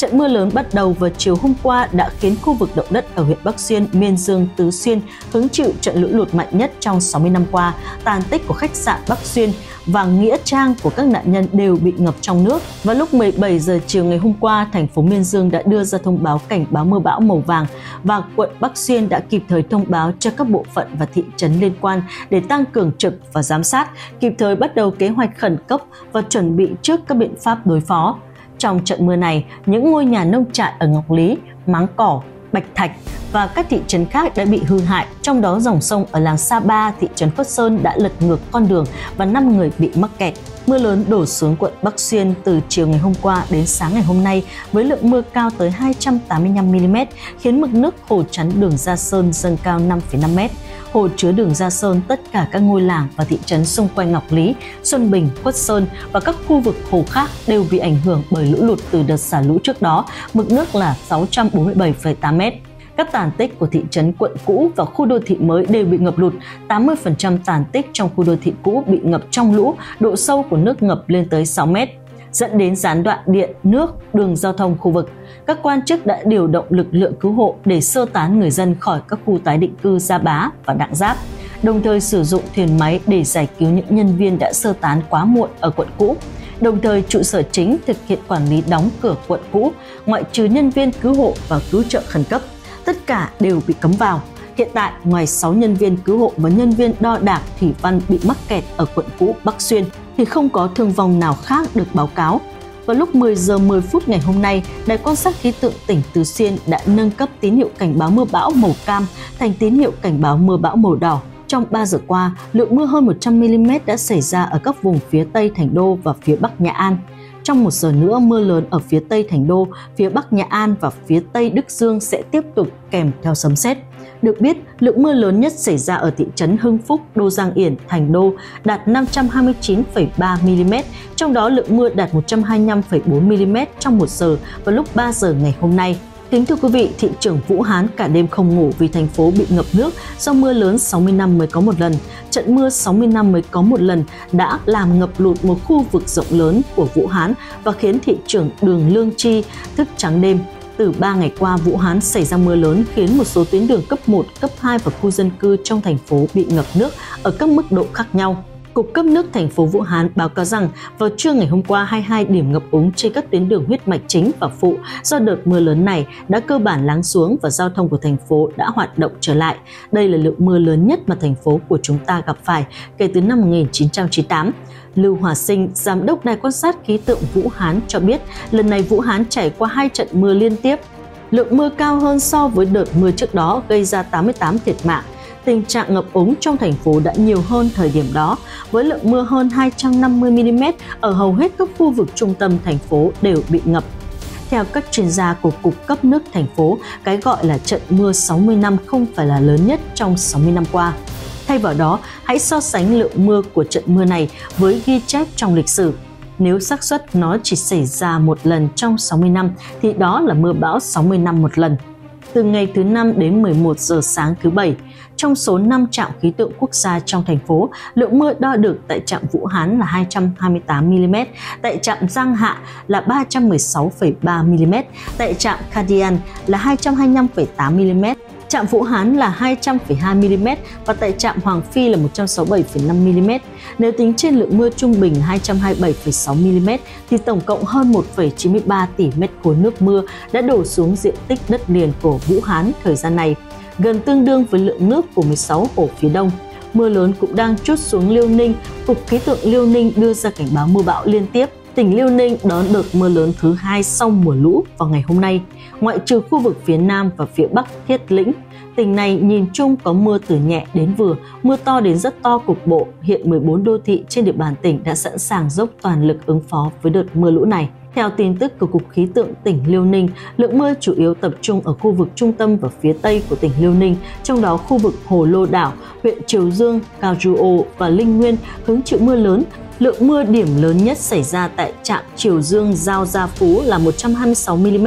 S3: Trận mưa lớn bắt đầu vào chiều hôm qua đã khiến khu vực động đất ở huyện Bắc Xuyên, Miên Dương, Tứ Xuyên hứng chịu trận lũ lụt mạnh nhất trong sáu mươi năm qua. Tàn tích của khách sạn Bắc Xuyên và nghĩa trang của các nạn nhân đều bị ngập trong nước. Vào lúc mười bảy giờ chiều ngày hôm qua, thành phố Miên Dương đã đưa ra thông báo cảnh báo mưa bão màu vàng và quận Bắc Xuyên đã kịp thời thông báo cho các bộ phận và thị trấn liên quan để tăng cường trực và giám sát, kịp thời bắt đầu kế hoạch khẩn cấp và chuẩn bị trước các biện pháp đối phó. Trong trận mưa này, những ngôi nhà nông trại ở Ngọc Lý, Máng Cỏ, Bạch Thạch và các thị trấn khác đã bị hư hại, trong đó dòng sông ở làng Sa Ba, thị trấn Phước Sơn đã lật ngược con đường và năm người bị mắc kẹt. Mưa lớn đổ xuống quận Bắc Xuyên từ chiều ngày hôm qua đến sáng ngày hôm nay với lượng mưa cao tới hai trăm tám mươi lăm mi li mét, khiến mực nước hồ chắn đường Gia Sơn dâng cao năm phẩy năm mét. Hồ chứa đường Gia Sơn, tất cả các ngôi làng và thị trấn xung quanh Ngọc Lý, Xuân Bình, Quất Sơn và các khu vực hồ khác đều bị ảnh hưởng bởi lũ lụt từ đợt xả lũ trước đó, mực nước là sáu trăm bốn mươi bảy phẩy tám mét. Các tàn tích của thị trấn quận cũ và khu đô thị mới đều bị ngập lụt, tám mươi phần trăm tàn tích trong khu đô thị cũ bị ngập trong lũ, độ sâu của nước ngập lên tới sáu mét, dẫn đến gián đoạn điện, nước, đường giao thông khu vực. Các quan chức đã điều động lực lượng cứu hộ để sơ tán người dân khỏi các khu tái định cư Gia Bá và Đặng Giáp, đồng thời sử dụng thuyền máy để giải cứu những nhân viên đã sơ tán quá muộn ở quận cũ. Đồng thời, trụ sở chính thực hiện quản lý đóng cửa quận cũ, ngoại trừ nhân viên cứu hộ và cứu trợ khẩn cấp. Tất cả đều bị cấm vào. Hiện tại, ngoài sáu nhân viên cứu hộ và nhân viên đo đạc thủy văn bị mắc kẹt ở quận cũ Bắc Xuyên, thì không có thương vong nào khác được báo cáo. Vào lúc mười giờ mười phút ngày hôm nay, Đài quan sát khí tượng tỉnh Tứ Xuyên đã nâng cấp tín hiệu cảnh báo mưa bão màu cam thành tín hiệu cảnh báo mưa bão màu đỏ. Trong ba giờ qua, lượng mưa hơn một trăm mi li mét đã xảy ra ở các vùng phía Tây Thành Đô và phía Bắc Nhã An. Trong một giờ nữa, mưa lớn ở phía Tây Thành Đô, phía Bắc Nhã An và phía Tây Đức Dương sẽ tiếp tục kèm theo sấm sét. Được biết, lượng mưa lớn nhất xảy ra ở thị trấn Hưng Phúc, Đô Giang Yển, Thành Đô đạt năm trăm hai mươi chín phẩy ba mi li mét, trong đó lượng mưa đạt một trăm hai mươi lăm phẩy bốn mi li mét trong một giờ vào lúc ba giờ ngày hôm nay. Kính thưa quý vị, thị trưởng Vũ Hán cả đêm không ngủ vì thành phố bị ngập nước do mưa lớn sáu mươi năm mới có một lần. Trận mưa sáu mươi năm mới có một lần đã làm ngập lụt một khu vực rộng lớn của Vũ Hán và khiến thị trưởng Đường Lương Chi thức trắng đêm. Từ ba ngày qua, Vũ Hán xảy ra mưa lớn khiến một số tuyến đường cấp một, cấp hai và khu dân cư trong thành phố bị ngập nước ở các mức độ khác nhau. Cục cấp nước thành phố Vũ Hán báo cáo rằng vào trưa ngày hôm qua, hai mươi hai điểm ngập úng trên các tuyến đường huyết mạch chính và phụ do đợt mưa lớn này đã cơ bản lắng xuống và giao thông của thành phố đã hoạt động trở lại. Đây là lượng mưa lớn nhất mà thành phố của chúng ta gặp phải kể từ năm một nghìn chín trăm chín mươi tám. Lưu Hòa Sinh, Giám đốc Đài quan sát khí tượng Vũ Hán cho biết lần này Vũ Hán trải qua hai trận mưa liên tiếp. Lượng mưa cao hơn so với đợt mưa trước đó gây ra tám mươi tám thiệt mạng. Tình trạng ngập úng trong thành phố đã nhiều hơn thời điểm đó, với lượng mưa hơn hai trăm năm mươi mi li mét ở hầu hết các khu vực trung tâm thành phố đều bị ngập. Theo các chuyên gia của Cục cấp nước thành phố, cái gọi là trận mưa sáu mươi năm không phải là lớn nhất trong sáu mươi năm qua. Thay vào đó, hãy so sánh lượng mưa của trận mưa này với ghi chép trong lịch sử. Nếu xác suất nó chỉ xảy ra một lần trong sáu mươi năm thì đó là mưa bão sáu mươi năm một lần. Từ ngày thứ năm đến mười một giờ sáng thứ Bảy, trong số năm trạm khí tượng quốc gia trong thành phố, lượng mưa đo được tại trạm Vũ Hán là hai trăm hai mươi tám mi li mét, tại trạm Giang Hạ là ba trăm mười sáu phẩy ba mi li mét, tại trạm Khadian là hai trăm hai mươi lăm phẩy tám mi li mét, trạm Vũ Hán là hai trăm phẩy hai mi li mét và tại trạm Hoàng Phi là một trăm sáu mươi bảy phẩy năm mi li mét. Nếu tính trên lượng mưa trung bình hai trăm hai mươi bảy phẩy sáu mi li mét thì tổng cộng hơn một phẩy chín mươi ba tỷ mét khối nước mưa đã đổ xuống diện tích đất liền của Vũ Hán thời gian này, gần tương đương với lượng nước của mười sáu hồ phía đông. Mưa lớn cũng đang trút xuống Liêu Ninh. Cục khí tượng Liêu Ninh đưa ra cảnh báo mưa bão liên tiếp. Tỉnh Liêu Ninh đón đợt mưa lớn thứ hai sau mùa lũ vào ngày hôm nay, ngoại trừ khu vực phía Nam và phía Bắc Thiết Lĩnh. Tỉnh này nhìn chung có mưa từ nhẹ đến vừa, mưa to đến rất to cục bộ. Hiện mười bốn đô thị trên địa bàn tỉnh đã sẵn sàng dốc toàn lực ứng phó với đợt mưa lũ này. Theo tin tức của Cục Khí tượng tỉnh Liêu Ninh, lượng mưa chủ yếu tập trung ở khu vực trung tâm và phía tây của tỉnh Liêu Ninh, trong đó khu vực Hồ Lô Đảo, huyện Triều Dương, Cao Du Ô và Linh Nguyên hứng chịu mưa lớn. Lượng mưa điểm lớn nhất xảy ra tại trạm Triều Dương Giao Gia Phú là một trăm hai mươi sáu mi li mét,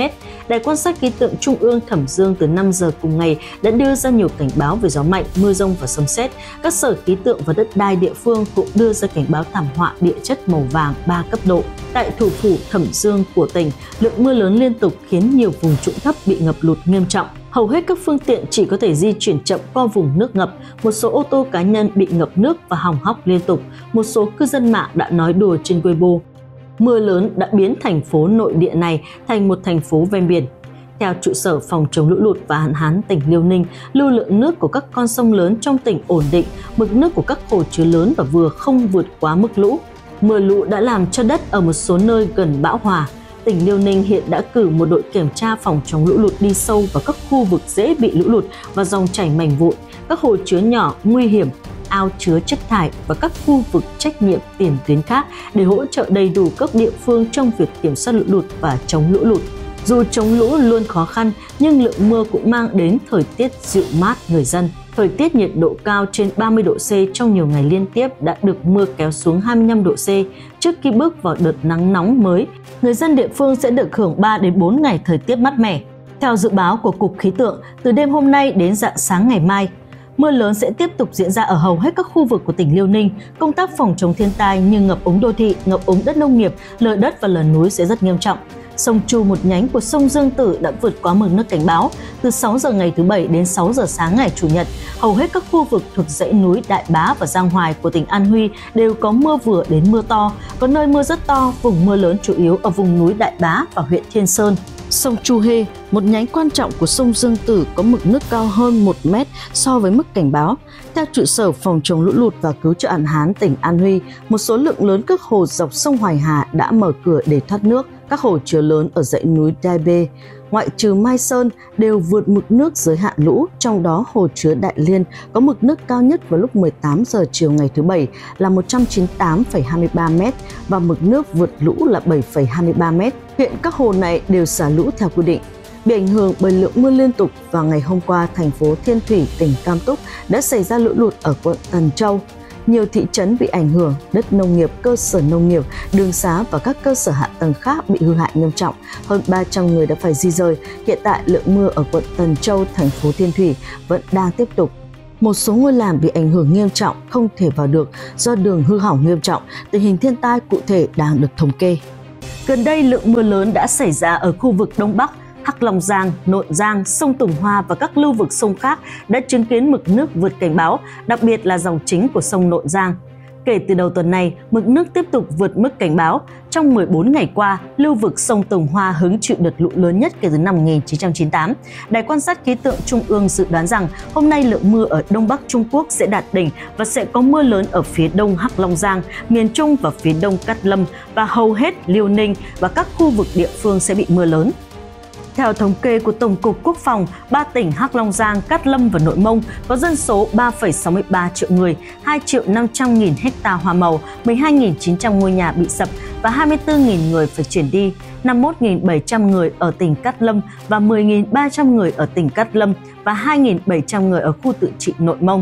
S3: Đài quan sát khí tượng Trung ương Thẩm Dương từ năm giờ cùng ngày đã đưa ra nhiều cảnh báo về gió mạnh, mưa rông và sấm sét. Các sở khí tượng và đất đai địa phương cũng đưa ra cảnh báo thảm họa địa chất màu vàng ba cấp độ. Tại thủ phủ Thẩm Dương của tỉnh, lượng mưa lớn liên tục khiến nhiều vùng trũng thấp bị ngập lụt nghiêm trọng. Hầu hết các phương tiện chỉ có thể di chuyển chậm qua vùng nước ngập, một số ô tô cá nhân bị ngập nước và hỏng hóc liên tục. Một số cư dân mạng đã nói đùa trên Weibo. Mưa lớn đã biến thành phố nội địa này thành một thành phố ven biển. Theo trụ sở phòng chống lũ lụt và hạn hán tỉnh Liêu Ninh, lưu lượng nước của các con sông lớn trong tỉnh ổn định, mực nước của các hồ chứa lớn và vừa không vượt quá mức lũ. Mưa lũ đã làm cho đất ở một số nơi gần bão hòa. Tỉnh Liêu Ninh hiện đã cử một đội kiểm tra phòng chống lũ lụt đi sâu vào các khu vực dễ bị lũ lụt và dòng chảy mảnh vụn, các hồ chứa nhỏ nguy hiểm, ao chứa chất thải và các khu vực trách nhiệm tiền tuyến khác để hỗ trợ đầy đủ các địa phương trong việc kiểm soát lũ lụt và chống lũ lụt. Dù chống lũ luôn khó khăn, nhưng lượng mưa cũng mang đến thời tiết dịu mát người dân. Thời tiết nhiệt độ cao trên ba mươi độ C trong nhiều ngày liên tiếp đã được mưa kéo xuống hai mươi lăm độ C trước khi bước vào đợt nắng nóng mới. Người dân địa phương sẽ được hưởng ba đến bốn ngày thời tiết mát mẻ. Theo dự báo của Cục Khí tượng, từ đêm hôm nay đến rạng sáng ngày mai, mưa lớn sẽ tiếp tục diễn ra ở hầu hết các khu vực của tỉnh Liêu Ninh. Công tác phòng chống thiên tai như ngập úng đô thị, ngập úng đất nông nghiệp, lở đất và lở núi sẽ rất nghiêm trọng. Sông Chu, một nhánh của sông Dương Tử, đã vượt quá mực nước cảnh báo. Từ sáu giờ ngày thứ Bảy đến sáu giờ sáng ngày Chủ nhật, hầu hết các khu vực thuộc dãy núi Đại Bá và Giang Hoài của tỉnh An Huy đều có mưa vừa đến mưa to, có nơi mưa rất to. Vùng mưa lớn chủ yếu ở vùng núi Đại Bá và huyện Thiên Sơn. Sông Chu Hê, một nhánh quan trọng của sông Dương Tử, có mực nước cao hơn một mét so với mức cảnh báo. Theo trụ sở phòng chống lũ lụt và cứu trợ hạn hán tỉnh An Huy, một số lượng lớn các hồ dọc sông Hoài Hà đã mở cửa để thoát nước. Các hồ chứa lớn ở dãy núi Đai Bê, ngoại trừ Mai Sơn, đều vượt mực nước giới hạn lũ, trong đó hồ chứa Đại Liên có mực nước cao nhất vào lúc mười tám giờ chiều ngày thứ Bảy là một trăm chín mươi tám phẩy hai mươi ba mét và mực nước vượt lũ là bảy phẩy hai mươi ba mét. Hiện các hồ này đều xả lũ theo quy định. Bị ảnh hưởng bởi lượng mưa liên tục, vào ngày hôm qua, thành phố Thiên Thủy, tỉnh Cam Túc đã xảy ra lũ lụt ở quận Tân Châu. Nhiều thị trấn bị ảnh hưởng, đất nông nghiệp, cơ sở nông nghiệp, đường xá và các cơ sở hạ tầng khác bị hư hại nghiêm trọng. Hơn ba trăm người đã phải di rời. Hiện tại, lượng mưa ở quận Tân Châu, thành phố Thiên Thủy vẫn đang tiếp tục. Một số ngôi làng bị ảnh hưởng nghiêm trọng, không thể vào được do đường hư hỏng nghiêm trọng. Tình hình thiên tai cụ thể đang được thống kê. Gần đây, lượng mưa lớn đã xảy ra ở khu vực Đông Bắc, Hắc Long Giang, Nội Giang, sông Tùng Hoa và các lưu vực sông khác đã chứng kiến mực nước vượt cảnh báo, đặc biệt là dòng chính của sông Nội Giang. Kể từ đầu tuần này, mực nước tiếp tục vượt mức cảnh báo. Trong mười bốn ngày qua, lưu vực sông Tùng Hoa hứng chịu đợt lũ lớn nhất kể từ năm một nghìn chín trăm chín mươi tám. Đài quan sát khí tượng Trung ương dự đoán rằng hôm nay lượng mưa ở Đông Bắc Trung Quốc sẽ đạt đỉnh và sẽ có mưa lớn ở phía đông Hắc Long Giang, miền Trung và phía đông Cát Lâm, và hầu hết Liêu Ninh và các khu vực địa phương sẽ bị mưa lớn. Theo thống kê của Tổng cục Quốc phòng, ba tỉnh Hắc Long Giang, Cát Lâm và Nội Mông có dân số ba phẩy sáu mươi ba triệu người, hai triệu năm trăm nghìn ha hoa màu, mười hai nghìn chín trăm ngôi nhà bị sập và hai mươi tư nghìn người phải chuyển đi, năm mươi mốt nghìn bảy trăm người ở tỉnh Cát Lâm và mười nghìn ba trăm người ở tỉnh Cát Lâm và hai nghìn bảy trăm người ở khu tự trị Nội Mông.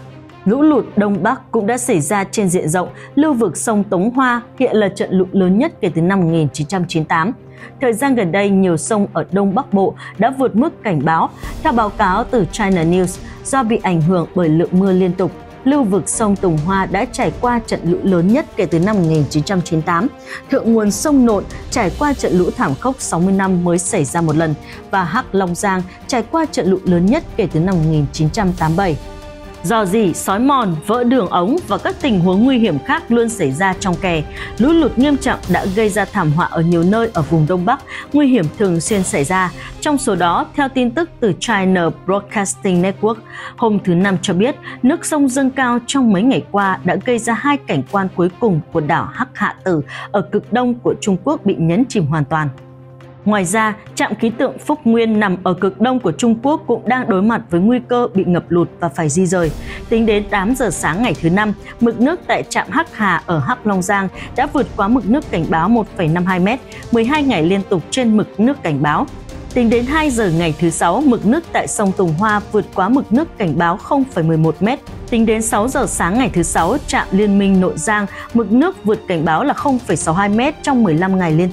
S3: Lũ lụt Đông Bắc cũng đã xảy ra trên diện rộng. Lưu vực sông Tống Hoa hiện là trận lũ lớn nhất kể từ năm một nghìn chín trăm chín mươi tám. Thời gian gần đây, nhiều sông ở Đông Bắc Bộ đã vượt mức cảnh báo. Theo báo cáo từ China News, do bị ảnh hưởng bởi lượng mưa liên tục, lưu vực sông Tùng Hoa đã trải qua trận lũ lớn nhất kể từ năm một nghìn chín trăm chín mươi tám. Thượng nguồn sông Nộn trải qua trận lũ thảm khốc sáu mươi năm mới xảy ra một lần, và Hắc Long Giang trải qua trận lũ lớn nhất kể từ năm một nghìn chín trăm tám mươi bảy. Rò rỉ, xói mòn, vỡ đường ống và các tình huống nguy hiểm khác luôn xảy ra trong kè. Lũ lụt nghiêm trọng đã gây ra thảm họa ở nhiều nơi ở vùng Đông Bắc, nguy hiểm thường xuyên xảy ra. Trong số đó, theo tin tức từ China Broadcasting Network, hôm thứ Năm cho biết, nước sông dâng cao trong mấy ngày qua đã gây ra hai cảnh quan cuối cùng của đảo Hắc Hạ Tử ở cực đông của Trung Quốc bị nhấn chìm hoàn toàn. Ngoài ra, trạm khí tượng Phúc Nguyên nằm ở cực đông của Trung Quốc cũng đang đối mặt với nguy cơ bị ngập lụt và phải di rời. Tính đến tám giờ sáng ngày thứ Năm, mực nước tại trạm Hắc Hà ở Hắc Long Giang đã vượt quá mực nước cảnh báo một phẩy năm mươi hai mét, mười hai ngày liên tục trên mực nước cảnh báo. Tính đến hai giờ ngày thứ Sáu, mực nước tại sông Tùng Hoa vượt quá mực nước cảnh báo không phẩy mười một mét. Tính đến sáu giờ sáng ngày thứ Sáu, trạm Liên minh Nội Giang, mực nước vượt cảnh báo là không phẩy sáu mươi hai mét trong mười lăm ngày liên tiếp.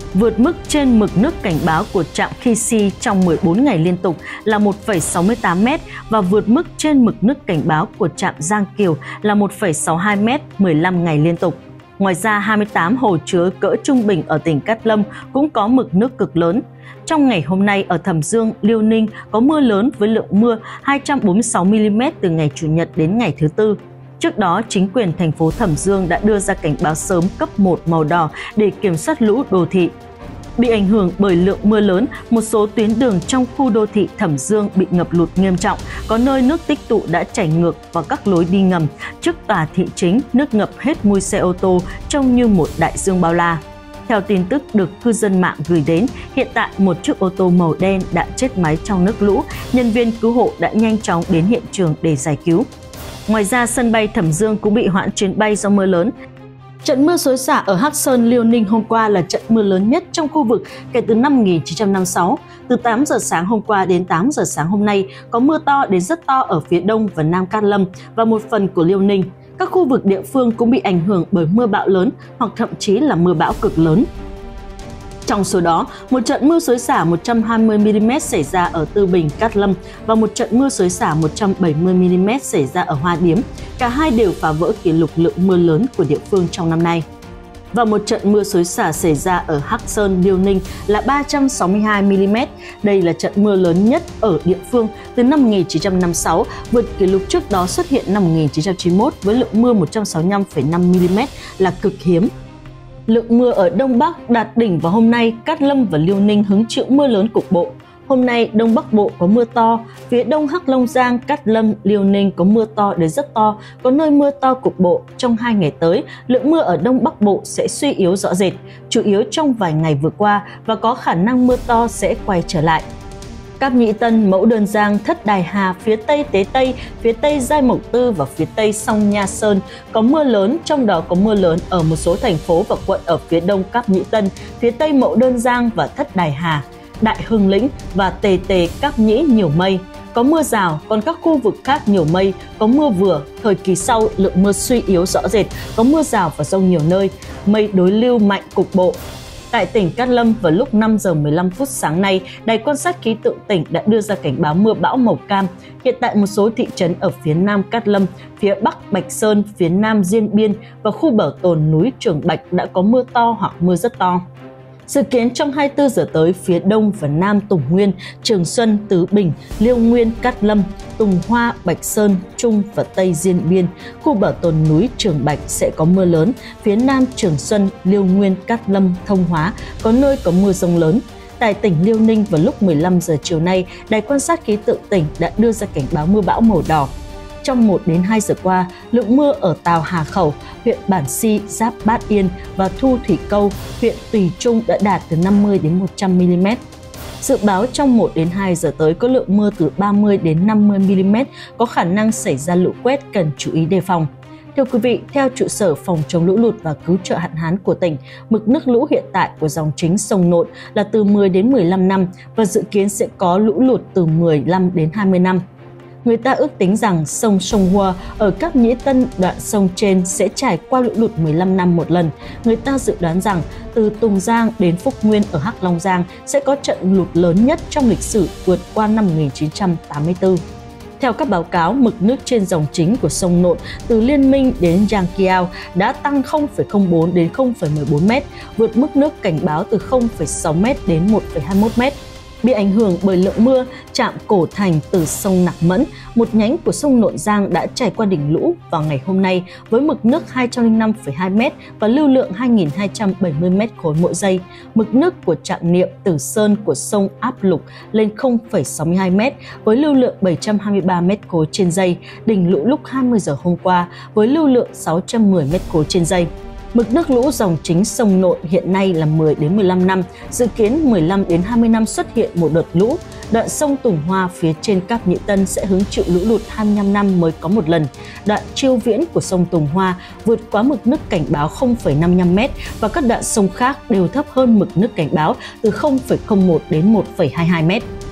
S3: vượt mức trên mực nước cảnh báo của trạm Kisi trong mười bốn ngày liên tục là một phẩy sáu mươi tám mét và vượt mức trên mực nước cảnh báo của trạm Giang Kiều là một phẩy sáu mươi hai mét mười lăm ngày liên tục. Ngoài ra, hai mươi tám hồ chứa cỡ trung bình ở tỉnh Cát Lâm cũng có mực nước cực lớn. Trong ngày hôm nay ở Thẩm Dương, Liêu Ninh có mưa lớn với lượng mưa hai trăm bốn mươi sáu mi-li-mét từ ngày Chủ nhật đến ngày thứ Tư. Trước đó, chính quyền thành phố Thẩm Dương đã đưa ra cảnh báo sớm cấp một màu đỏ để kiểm soát lũ đô thị. Bị ảnh hưởng bởi lượng mưa lớn, một số tuyến đường trong khu đô thị Thẩm Dương bị ngập lụt nghiêm trọng, có nơi nước tích tụ đã chảy ngược vào các lối đi ngầm. Trước tòa thị chính, nước ngập hết mui xe ô tô, trông như một đại dương bao la. Theo tin tức được cư dân mạng gửi đến, hiện tại một chiếc ô tô màu đen đã chết máy trong nước lũ, nhân viên cứu hộ đã nhanh chóng đến hiện trường để giải cứu. Ngoài ra, sân bay Thẩm Dương cũng bị hoãn chuyến bay do mưa lớn. Trận mưa xối xả ở Hắc Sơn, Liêu Ninh hôm qua là trận mưa lớn nhất trong khu vực kể từ năm một nghìn chín trăm năm mươi sáu. Từ tám giờ sáng hôm qua đến tám giờ sáng hôm nay, có mưa to đến rất to ở phía đông và nam Cát Lâm và một phần của Liêu Ninh. Các khu vực địa phương cũng bị ảnh hưởng bởi mưa bão lớn hoặc thậm chí là mưa bão cực lớn. Trong số đó, một trận mưa xối xả một trăm hai mươi mi-li-mét xảy ra ở Tư Bình, Cát Lâm và một trận mưa xối xả một trăm bảy mươi mi-li-mét xảy ra ở Hoa Điếm. Cả hai đều phá vỡ kỷ lục lượng mưa lớn của địa phương trong năm nay. Và một trận mưa xối xả xảy ra ở Hắc Sơn, Liêu Ninh là ba trăm sáu mươi hai mi-li-mét. Đây là trận mưa lớn nhất ở địa phương từ năm một nghìn chín trăm năm mươi sáu, vượt kỷ lục trước đó xuất hiện năm một nghìn chín trăm chín mươi mốt với lượng mưa một trăm sáu mươi lăm phẩy năm mi-li-mét là cực hiếm. Lượng mưa ở Đông Bắc đạt đỉnh vào hôm nay, Cát Lâm và Liêu Ninh hứng chịu mưa lớn cục bộ. Hôm nay, Đông Bắc Bộ có mưa to, phía Đông Hắc Long Giang, Cát Lâm, Liêu Ninh có mưa to đến rất to, có nơi mưa to cục bộ. Trong hai ngày tới, lượng mưa ở Đông Bắc Bộ sẽ suy yếu rõ rệt, chủ yếu trong vài ngày vừa qua và có khả năng mưa to sẽ quay trở lại. Cáp Nhĩ Tân, Mẫu Đơn Giang, Thất Đài Hà, phía Tây Tế Tây, phía Tây Giai Mộc Tư và phía Tây Song Nha Sơn có mưa lớn, trong đó có mưa lớn ở một số thành phố và quận ở phía Đông Cáp Nhĩ Tân, phía Tây Mẫu Đơn Giang và Thất Đài Hà, Đại Hưng Lĩnh và Tề Tề Cáp Nhĩ nhiều mây. Có mưa rào, còn các khu vực khác nhiều mây, có mưa vừa, thời kỳ sau lượng mưa suy yếu rõ rệt, có mưa rào và dông nhiều nơi, mây đối lưu mạnh cục bộ. Tại tỉnh Cát Lâm, vào lúc năm giờ mười lăm phút sáng nay, Đài quan sát khí tượng tỉnh đã đưa ra cảnh báo mưa bão màu cam. Hiện tại một số thị trấn ở phía nam Cát Lâm, phía bắc Bạch Sơn, phía nam Diên Biên và khu bảo tồn núi Trường Bạch đã có mưa to hoặc mưa rất to. Dự kiến trong hai mươi tư giờ tới, phía đông và nam Tùng Nguyên, Trường Xuân, Tứ Bình, Liêu Nguyên, Cát Lâm, Tùng Hoa, Bạch Sơn, Trung và Tây Diên Biên, khu bảo tồn núi Trường Bạch sẽ có mưa lớn. Phía nam Trường Xuân, Liêu Nguyên, Cát Lâm, Thông Hóa có nơi có mưa dông lớn. Tại tỉnh Liêu Ninh vào lúc mười lăm giờ chiều nay, Đài quan sát khí tượng tỉnh đã đưa ra cảnh báo mưa bão màu đỏ. Trong một đến hai giờ qua, lượng mưa ở Tào Hà Khẩu, huyện Bản Si, Giáp Bát Yên và Thu Thủy Câu, huyện Tùy Trung đã đạt từ năm mươi đến một trăm mi-li-mét. Dự báo trong một đến hai giờ tới có lượng mưa từ ba mươi đến năm mươi mi-li-mét, có khả năng xảy ra lũ quét, cần chú ý đề phòng. Thưa quý vị, theo trụ sở phòng chống lũ lụt và cứu trợ hạn hán của tỉnh, mực nước lũ hiện tại của dòng chính sông Nộn là từ mười đến mười lăm năm và dự kiến sẽ có lũ lụt từ mười lăm đến hai mươi năm. Người ta ước tính rằng sông Sông Hua ở Cáp Nhĩ Tân đoạn sông trên sẽ trải qua lũ lụt mười lăm năm một lần. Người ta dự đoán rằng từ Tùng Giang đến Phúc Nguyên ở Hắc Long Giang sẽ có trận lụt lớn nhất trong lịch sử vượt qua năm một nghìn chín trăm tám mươi tư. Theo các báo cáo, mực nước trên dòng chính của sông Nộn từ Liên Minh đến Giang Kiao đã tăng không phẩy không bốn đến không phẩy mười bốn mét, vượt mức nước cảnh báo từ không phẩy sáu mét đến một phẩy hai mươi mốt mét. Bị ảnh hưởng bởi lượng mưa, trạm Cổ Thành từ sông Nạc Mẫn, một nhánh của sông Nộn Giang đã trải qua đỉnh lũ vào ngày hôm nay với mực nước hai trăm lẻ năm phẩy hai mét và lưu lượng hai nghìn hai trăm bảy mươi mét khối mỗi giây. Mực nước của trạm Niệm Tử Sơn của sông Áp Lục lên không phẩy sáu mươi hai mét với lưu lượng bảy trăm hai mươi ba mét khối trên giây. Đỉnh lũ lúc hai mươi giờ hôm qua với lưu lượng sáu trăm mười mét khối trên giây. Mực nước lũ dòng chính sông Nộn hiện nay là mười đến mười lăm năm, dự kiến mười lăm đến hai mươi năm xuất hiện một đợt lũ. Đoạn sông Tùng Hoa phía trên Cáp Nhĩ Tân sẽ hứng chịu lũ lụt hai mươi lăm năm mới có một lần. Đoạn Chiêu Viễn của sông Tùng Hoa vượt quá mực nước cảnh báo không phẩy năm mươi lăm mét và các đoạn sông khác đều thấp hơn mực nước cảnh báo từ không phẩy không một đến một phẩy hai mươi hai mét.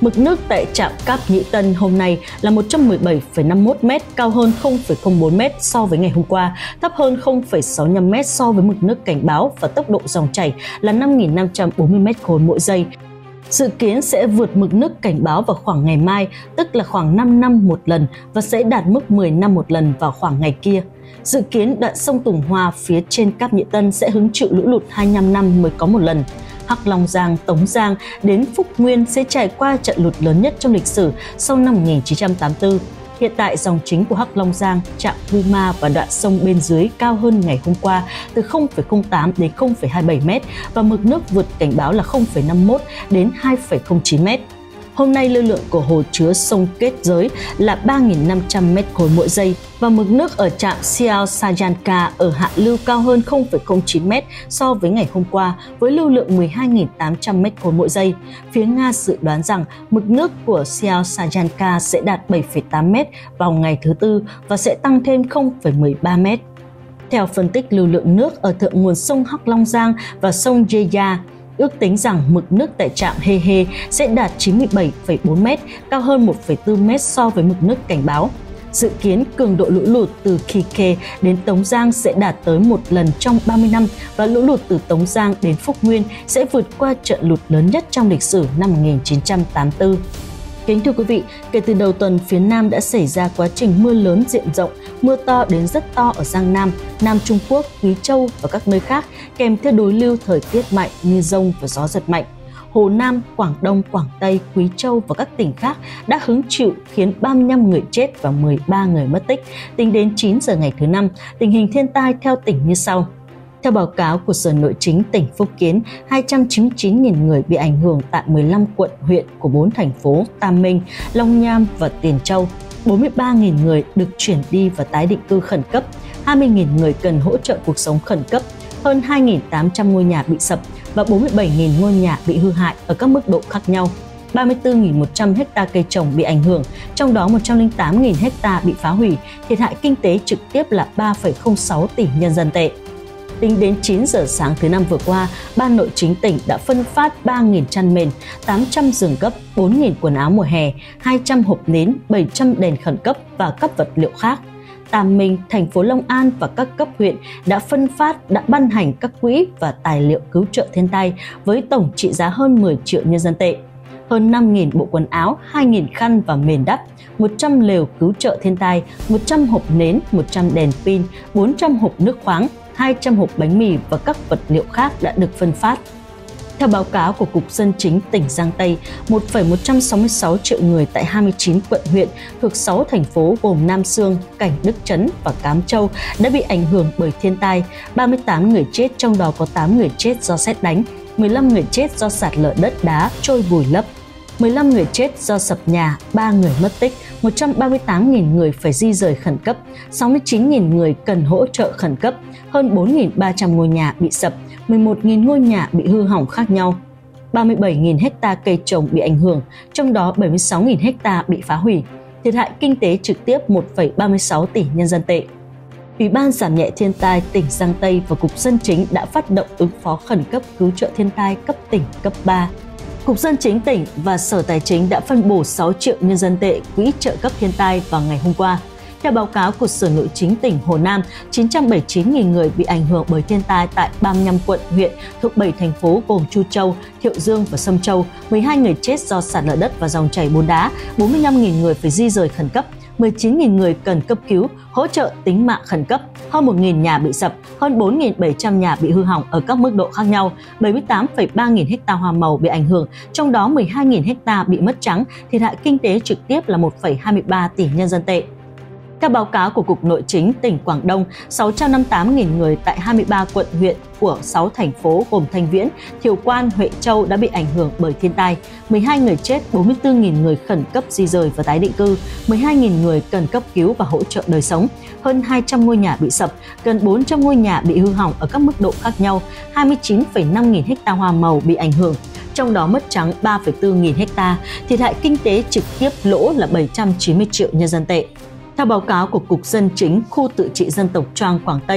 S3: Mực nước tại trạm Cáp Nhĩ Tân hôm nay là một trăm mười bảy phẩy năm mươi mốt mét, cao hơn không phẩy không bốn mét so với ngày hôm qua, thấp hơn không phẩy sáu mươi lăm mét so với mực nước cảnh báo và tốc độ dòng chảy là năm nghìn năm trăm bốn mươi mét khối mỗi giây. Dự kiến sẽ vượt mực nước cảnh báo vào khoảng ngày mai, tức là khoảng năm năm một lần và sẽ đạt mức mười năm một lần vào khoảng ngày kia. Dự kiến đoạn sông Tùng Hoa phía trên Cáp Nhĩ Tân sẽ hứng chịu lũ lụt hai mươi lăm năm mới có một lần. Hắc Long Giang, Tống Giang đến Phúc Nguyên sẽ trải qua trận lụt lớn nhất trong lịch sử sau năm một nghìn chín trăm tám mươi tư. Hiện tại dòng chính của Hắc Long Giang, trạm Puma và đoạn sông bên dưới cao hơn ngày hôm qua từ không phẩy không tám đến không phẩy hai mươi bảy mét và mực nước vượt cảnh báo là không phẩy năm mươi mốt đến hai phẩy không chín mét. Hôm nay lưu lượng của hồ chứa sông Kết Giới là ba nghìn năm trăm mét khối mỗi giây và mực nước ở trạm Siao Sajanka ở hạ lưu cao hơn không phẩy không chín mét so với ngày hôm qua với lưu lượng mười hai nghìn tám trăm mét khối mỗi giây. Phía Nga dự đoán rằng mực nước của Siao Sajanka sẽ đạt bảy phẩy tám mét vào ngày thứ Tư và sẽ tăng thêm không phẩy mười ba mét. Theo phân tích lưu lượng nước ở thượng nguồn sông Hắc Long Giang và sông Yeya, ước tính rằng mực nước tại trạm He He sẽ đạt chín mươi bảy phẩy bốn mét, cao hơn một phẩy bốn mét so với mực nước cảnh báo. Dự kiến cường độ lũ lụt từ Kike đến Tống Giang sẽ đạt tới một lần trong ba mươi năm và lũ lụt từ Tống Giang đến Phúc Nguyên sẽ vượt qua trận lụt lớn nhất trong lịch sử năm một nghìn chín trăm tám mươi tư. Kính thưa quý vị, kể từ đầu tuần, phía Nam đã xảy ra quá trình mưa lớn diện rộng, mưa to đến rất to ở Giang Nam, Nam Trung Quốc, Quý Châu và các nơi khác, kèm theo đối lưu thời tiết mạnh như dông và gió giật mạnh. Hồ Nam, Quảng Đông, Quảng Tây, Quý Châu và các tỉnh khác đã hứng chịu khiến ba mươi lăm người chết và mười ba người mất tích. Tính đến chín giờ ngày thứ Năm, tình hình thiên tai theo tỉnh như sau. Theo báo cáo của Sở Nội chính tỉnh Phúc Kiến, hai trăm chín mươi chín nghìn người bị ảnh hưởng tại mười lăm quận huyện của bốn thành phố Tam Minh, Long Nham và Tiền Châu. bốn mươi ba nghìn người được chuyển đi và tái định cư khẩn cấp, hai mươi nghìn người cần hỗ trợ cuộc sống khẩn cấp, hơn hai nghìn tám trăm ngôi nhà bị sập và bốn mươi bảy nghìn ngôi nhà bị hư hại ở các mức độ khác nhau. ba mươi tư nghìn một trăm ha cây trồng bị ảnh hưởng, trong đó một trăm lẻ tám nghìn ha bị phá hủy, thiệt hại kinh tế trực tiếp là ba phẩy không sáu tỷ nhân dân tệ. Tính đến chín giờ sáng thứ Năm vừa qua, Ban Nội chính tỉnh đã phân phát ba nghìn chăn mền, tám trăm giường gấp, bốn nghìn quần áo mùa hè, hai trăm hộp nến, bảy trăm đèn khẩn cấp và các vật liệu khác. Tam Minh, thành phố Long An và các cấp huyện đã phân phát, đã ban hành các quỹ và tài liệu cứu trợ thiên tai với tổng trị giá hơn mười triệu nhân dân tệ. Hơn năm nghìn bộ quần áo, hai nghìn khăn và mền đắp, một trăm lều cứu trợ thiên tai, một trăm hộp nến, một trăm đèn pin, bốn trăm hộp nước khoáng, hai trăm hộp bánh mì và các vật liệu khác đã được phân phát. Theo báo cáo của Cục Dân chính tỉnh Giang Tây, một phẩy một trăm sáu mươi sáu triệu người tại hai mươi chín quận huyện thuộc sáu thành phố gồm Nam Xương, Cảnh Đức Trấn và Cám Châu đã bị ảnh hưởng bởi thiên tai, ba mươi tám người chết, trong đó có tám người chết do sét đánh, mười lăm người chết do sạt lở đất đá trôi vùi lấp, mười lăm người chết do sập nhà, ba người mất tích, một trăm ba mươi tám nghìn người phải di rời khẩn cấp, sáu mươi chín nghìn người cần hỗ trợ khẩn cấp, hơn bốn nghìn ba trăm ngôi nhà bị sập, mười một nghìn ngôi nhà bị hư hỏng khác nhau, ba mươi bảy nghìn ha cây trồng bị ảnh hưởng, trong đó bảy mươi sáu nghìn ha bị phá hủy, thiệt hại kinh tế trực tiếp một phẩy ba mươi sáu tỷ nhân dân tệ. Ủy ban giảm nhẹ thiên tai tỉnh Giang Tây và Cục Dân chính đã phát động ứng phó khẩn cấp cứu trợ thiên tai cấp tỉnh cấp ba. Cục Dân chính tỉnh và Sở Tài chính đã phân bổ sáu triệu nhân dân tệ quỹ trợ cấp thiên tai vào ngày hôm qua. Theo báo cáo của Sở Nội chính tỉnh Hồ Nam, chín trăm bảy mươi chín nghìn người bị ảnh hưởng bởi thiên tai tại ba mươi lăm quận huyện thuộc bảy thành phố gồm Chu Châu, Thiệu Dương và Sâm Châu, mười hai người chết do sạt lở đất và dòng chảy bùn đá, bốn mươi lăm nghìn người phải di rời khẩn cấp, mười chín nghìn người cần cấp cứu, hỗ trợ tính mạng khẩn cấp, hơn một nghìn nhà bị sập, hơn bốn nghìn bảy trăm nhà bị hư hỏng ở các mức độ khác nhau, bảy mươi tám phẩy ba nghìn ha hoa màu bị ảnh hưởng, trong đó mười hai nghìn ha bị mất trắng, thiệt hại kinh tế trực tiếp là một phẩy hai mươi ba tỷ nhân dân tệ. Theo báo cáo của Cục Nội chính tỉnh Quảng Đông, sáu trăm năm mươi tám nghìn người tại hai mươi ba quận huyện của sáu thành phố gồm Thanh Viễn, Thiều Quan, Huệ Châu đã bị ảnh hưởng bởi thiên tai. mười hai người chết, bốn mươi tư nghìn người khẩn cấp di rời và tái định cư, mười hai nghìn người cần cấp cứu và hỗ trợ đời sống, hơn hai trăm ngôi nhà bị sập, gần bốn trăm ngôi nhà bị hư hỏng ở các mức độ khác nhau, hai mươi chín phẩy năm nghìn ha hoa màu bị ảnh hưởng, trong đó mất trắng ba phẩy bốn nghìn ha, thiệt hại kinh tế trực tiếp lỗ là bảy trăm chín mươi triệu nhân dân tệ. Theo báo cáo của Cục Dân chính khu tự trị dân tộc Choang Quảng Tây,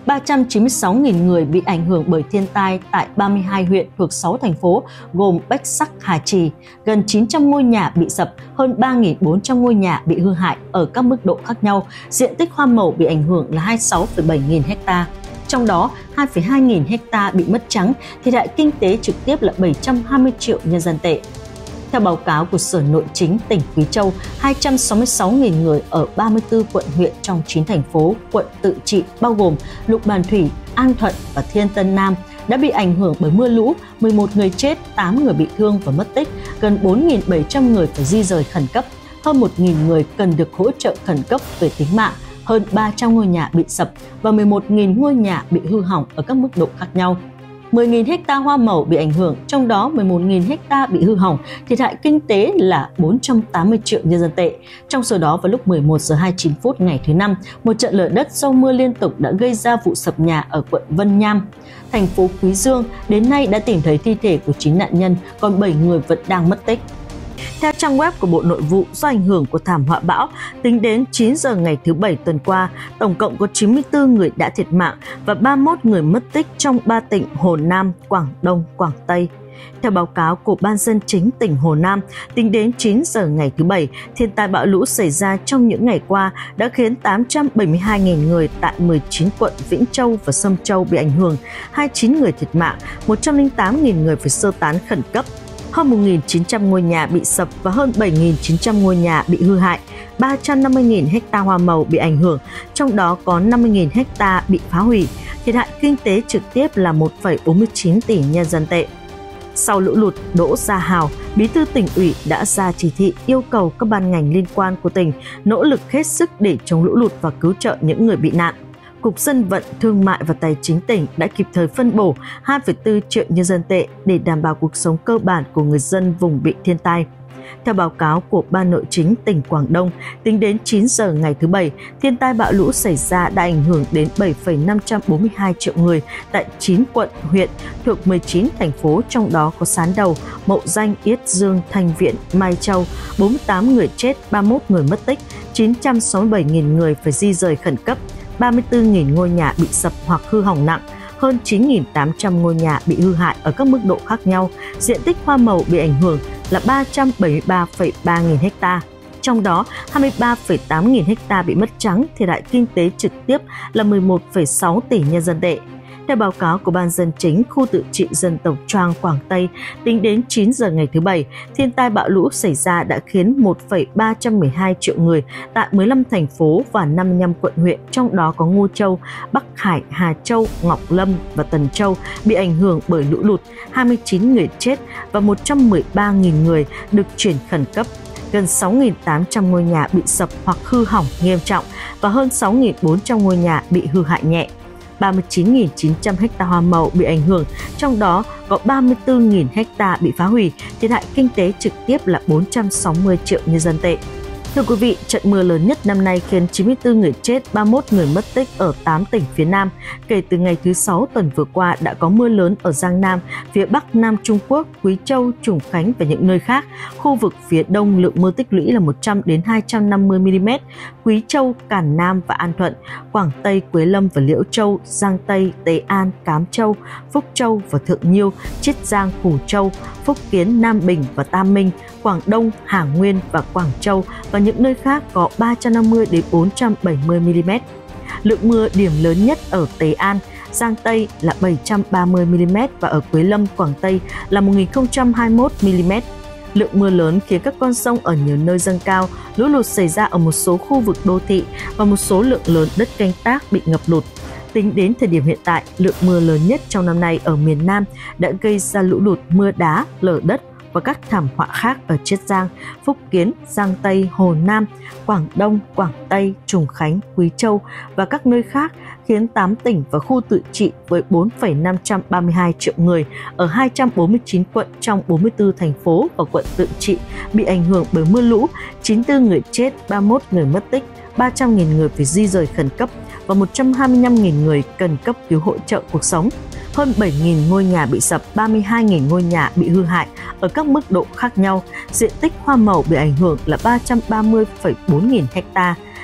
S3: ba trăm chín mươi sáu nghìn người bị ảnh hưởng bởi thiên tai tại ba mươi hai huyện thuộc sáu thành phố gồm Bách Sắc, Hà Trì. Gần chín trăm ngôi nhà bị sập, hơn ba nghìn bốn trăm ngôi nhà bị hư hại ở các mức độ khác nhau. Diện tích hoa màu bị ảnh hưởng là hai mươi sáu phẩy bảy nghìn ha. Trong đó, hai phẩy hai nghìn ha bị mất trắng, thiệt hại kinh tế trực tiếp là bảy trăm hai mươi triệu nhân dân tệ. Theo báo cáo của Sở Nội chính tỉnh Quý Châu, hai trăm sáu mươi sáu nghìn người ở ba mươi tư quận huyện trong chín thành phố, quận tự trị bao gồm Lục Bàn Thủy, An Thuận và Thiên Tân Nam đã bị ảnh hưởng bởi mưa lũ, mười một người chết, tám người bị thương và mất tích, gần bốn nghìn bảy trăm người phải di rời khẩn cấp, hơn một nghìn người cần được hỗ trợ khẩn cấp về tính mạng, hơn ba trăm ngôi nhà bị sập và mười một nghìn ngôi nhà bị hư hỏng ở các mức độ khác nhau. mười nghìn ha hoa màu bị ảnh hưởng, trong đó mười một nghìn ha bị hư hỏng, thiệt hại kinh tế là bốn trăm tám mươi triệu nhân dân tệ. Trong số đó, vào lúc mười một giờ hai mươi chín phút ngày thứ Năm, một trận lở đất do mưa liên tục đã gây ra vụ sập nhà ở quận Vân Nham. Thành phố Quý Dương đến nay đã tìm thấy thi thể của chín nạn nhân, còn bảy người vẫn đang mất tích. Theo trang web của Bộ Nội vụ, do ảnh hưởng của thảm họa bão, tính đến chín giờ ngày thứ Bảy tuần qua, tổng cộng có chín mươi tư người đã thiệt mạng và ba mươi mốt người mất tích trong ba tỉnh Hồ Nam, Quảng Đông, Quảng Tây. Theo báo cáo của Ban Dân chính tỉnh Hồ Nam, tính đến chín giờ ngày thứ Bảy, thiên tai bão lũ xảy ra trong những ngày qua đã khiến tám trăm bảy mươi hai nghìn người tại mười chín quận Vĩnh Châu và Sâm Châu bị ảnh hưởng, hai mươi chín người thiệt mạng, một trăm lẻ tám nghìn người phải sơ tán khẩn cấp. Hơn một nghìn chín trăm ngôi nhà bị sập và hơn bảy nghìn chín trăm ngôi nhà bị hư hại, ba trăm năm mươi nghìn ha hoa màu bị ảnh hưởng, trong đó có năm mươi nghìn ha bị phá hủy, thiệt hại kinh tế trực tiếp là một phẩy bốn mươi chín tỷ nhân dân tệ. Sau lũ lụt, Đỗ Gia Hào, Bí thư tỉnh ủy đã ra chỉ thị yêu cầu các ban ngành liên quan của tỉnh nỗ lực hết sức để chống lũ lụt và cứu trợ những người bị nạn. Cục Dân vận, Thương mại và Tài chính tỉnh đã kịp thời phân bổ hai phẩy bốn triệu nhân dân tệ để đảm bảo cuộc sống cơ bản của người dân vùng bị thiên tai. Theo báo cáo của Ban Nội chính tỉnh Quảng Đông, tính đến chín giờ ngày thứ Bảy, thiên tai bão lũ xảy ra đã ảnh hưởng đến bảy phẩy năm trăm bốn mươi hai triệu người tại chín quận, huyện thuộc mười chín thành phố, trong đó có Sán Đầu, Mậu Danh, Yết Dương, Thanh Viện, Mai Châu, bốn mươi tám người chết, ba mươi mốt người mất tích, chín trăm sáu mươi bảy nghìn người phải di rời khẩn cấp, ba mươi tư nghìn ngôi nhà bị sập hoặc hư hỏng nặng, hơn chín nghìn tám trăm ngôi nhà bị hư hại ở các mức độ khác nhau. Diện tích hoa màu bị ảnh hưởng là ba trăm bảy mươi ba phẩy ba nghìn ha. Trong đó, hai mươi ba phẩy tám nghìn ha bị mất trắng, thiệt hại kinh tế trực tiếp là mười một phẩy sáu tỷ nhân dân tệ. Theo báo cáo của Ban Dân chính khu tự trị dân tộc Choang, Quảng Tây, tính đến chín giờ ngày thứ Bảy, thiên tai bão lũ xảy ra đã khiến một phẩy ba trăm mười hai triệu người tại mười lăm thành phố và năm mươi lăm quận huyện, trong đó có Ngô Châu, Bắc Hải, Hà Châu, Ngọc Lâm và Tần Châu bị ảnh hưởng bởi lũ lụt, hai mươi chín người chết và một trăm mười ba nghìn người được chuyển khẩn cấp. Gần sáu nghìn tám trăm ngôi nhà bị sập hoặc hư hỏng nghiêm trọng và hơn sáu nghìn bốn trăm ngôi nhà bị hư hại nhẹ. ba mươi chín nghìn chín trăm ha hoa màu bị ảnh hưởng, trong đó có ba mươi tư nghìn ha bị phá hủy, thiệt hại kinh tế trực tiếp là bốn trăm sáu mươi triệu nhân dân tệ. Thưa quý vị, trận mưa lớn nhất năm nay khiến chín mươi tư người chết, ba mươi mốt người mất tích ở tám tỉnh phía Nam. Kể từ ngày thứ Sáu tuần vừa qua đã có mưa lớn ở Giang Nam, phía Bắc Nam Trung Quốc, Quý Châu, Trùng Khánh và những nơi khác. Khu vực phía Đông lượng mưa tích lũy là một trăm đến hai trăm năm mươi mi-li-mét. Quý Châu, Càn Nam và An Thuận, Quảng Tây, Quế Lâm và Liễu Châu, Giang Tây, Tế An, Cám Châu, Phúc Châu và Thượng Nhiêu, Chiết Giang, Củ Châu, Phúc Kiến, Nam Bình và Tam Minh, Quảng Đông, Hà Nguyên và Quảng Châu và những nơi khác có ba trăm năm mươi đến bốn trăm bảy mươi mi-li-mét. Lượng mưa điểm lớn nhất ở Tế An, Giang Tây là bảy trăm ba mươi mi-li-mét và ở Quế Lâm, Quảng Tây là một nghìn không trăm hai mươi mốt mi-li-mét. Lượng mưa lớn khiến các con sông ở nhiều nơi dâng cao, lũ lụt xảy ra ở một số khu vực đô thị và một số lượng lớn đất canh tác bị ngập lụt. Tính đến thời điểm hiện tại, lượng mưa lớn nhất trong năm nay ở miền Nam đã gây ra lũ lụt, mưa đá, lở đất và các thảm họa khác ở Chiết Giang, Phúc Kiến, Giang Tây, Hồ Nam, Quảng Đông, Quảng Tây, Trùng Khánh, Quý Châu và các nơi khác, khiến tám tỉnh và khu tự trị với bốn phẩy năm trăm ba mươi hai triệu người ở hai trăm bốn mươi chín quận trong bốn mươi tư thành phố và quận tự trị bị ảnh hưởng bởi mưa lũ, chín mươi tư người chết, ba mươi mốt người mất tích, ba trăm nghìn người phải di rời khẩn cấp và một trăm hai mươi lăm nghìn người cần cấp cứu hỗ trợ cuộc sống. Hơn bảy nghìn ngôi nhà bị sập, ba mươi hai nghìn ngôi nhà bị hư hại ở các mức độ khác nhau. Diện tích hoa màu bị ảnh hưởng là ba trăm ba mươi phẩy bốn nghìn ha.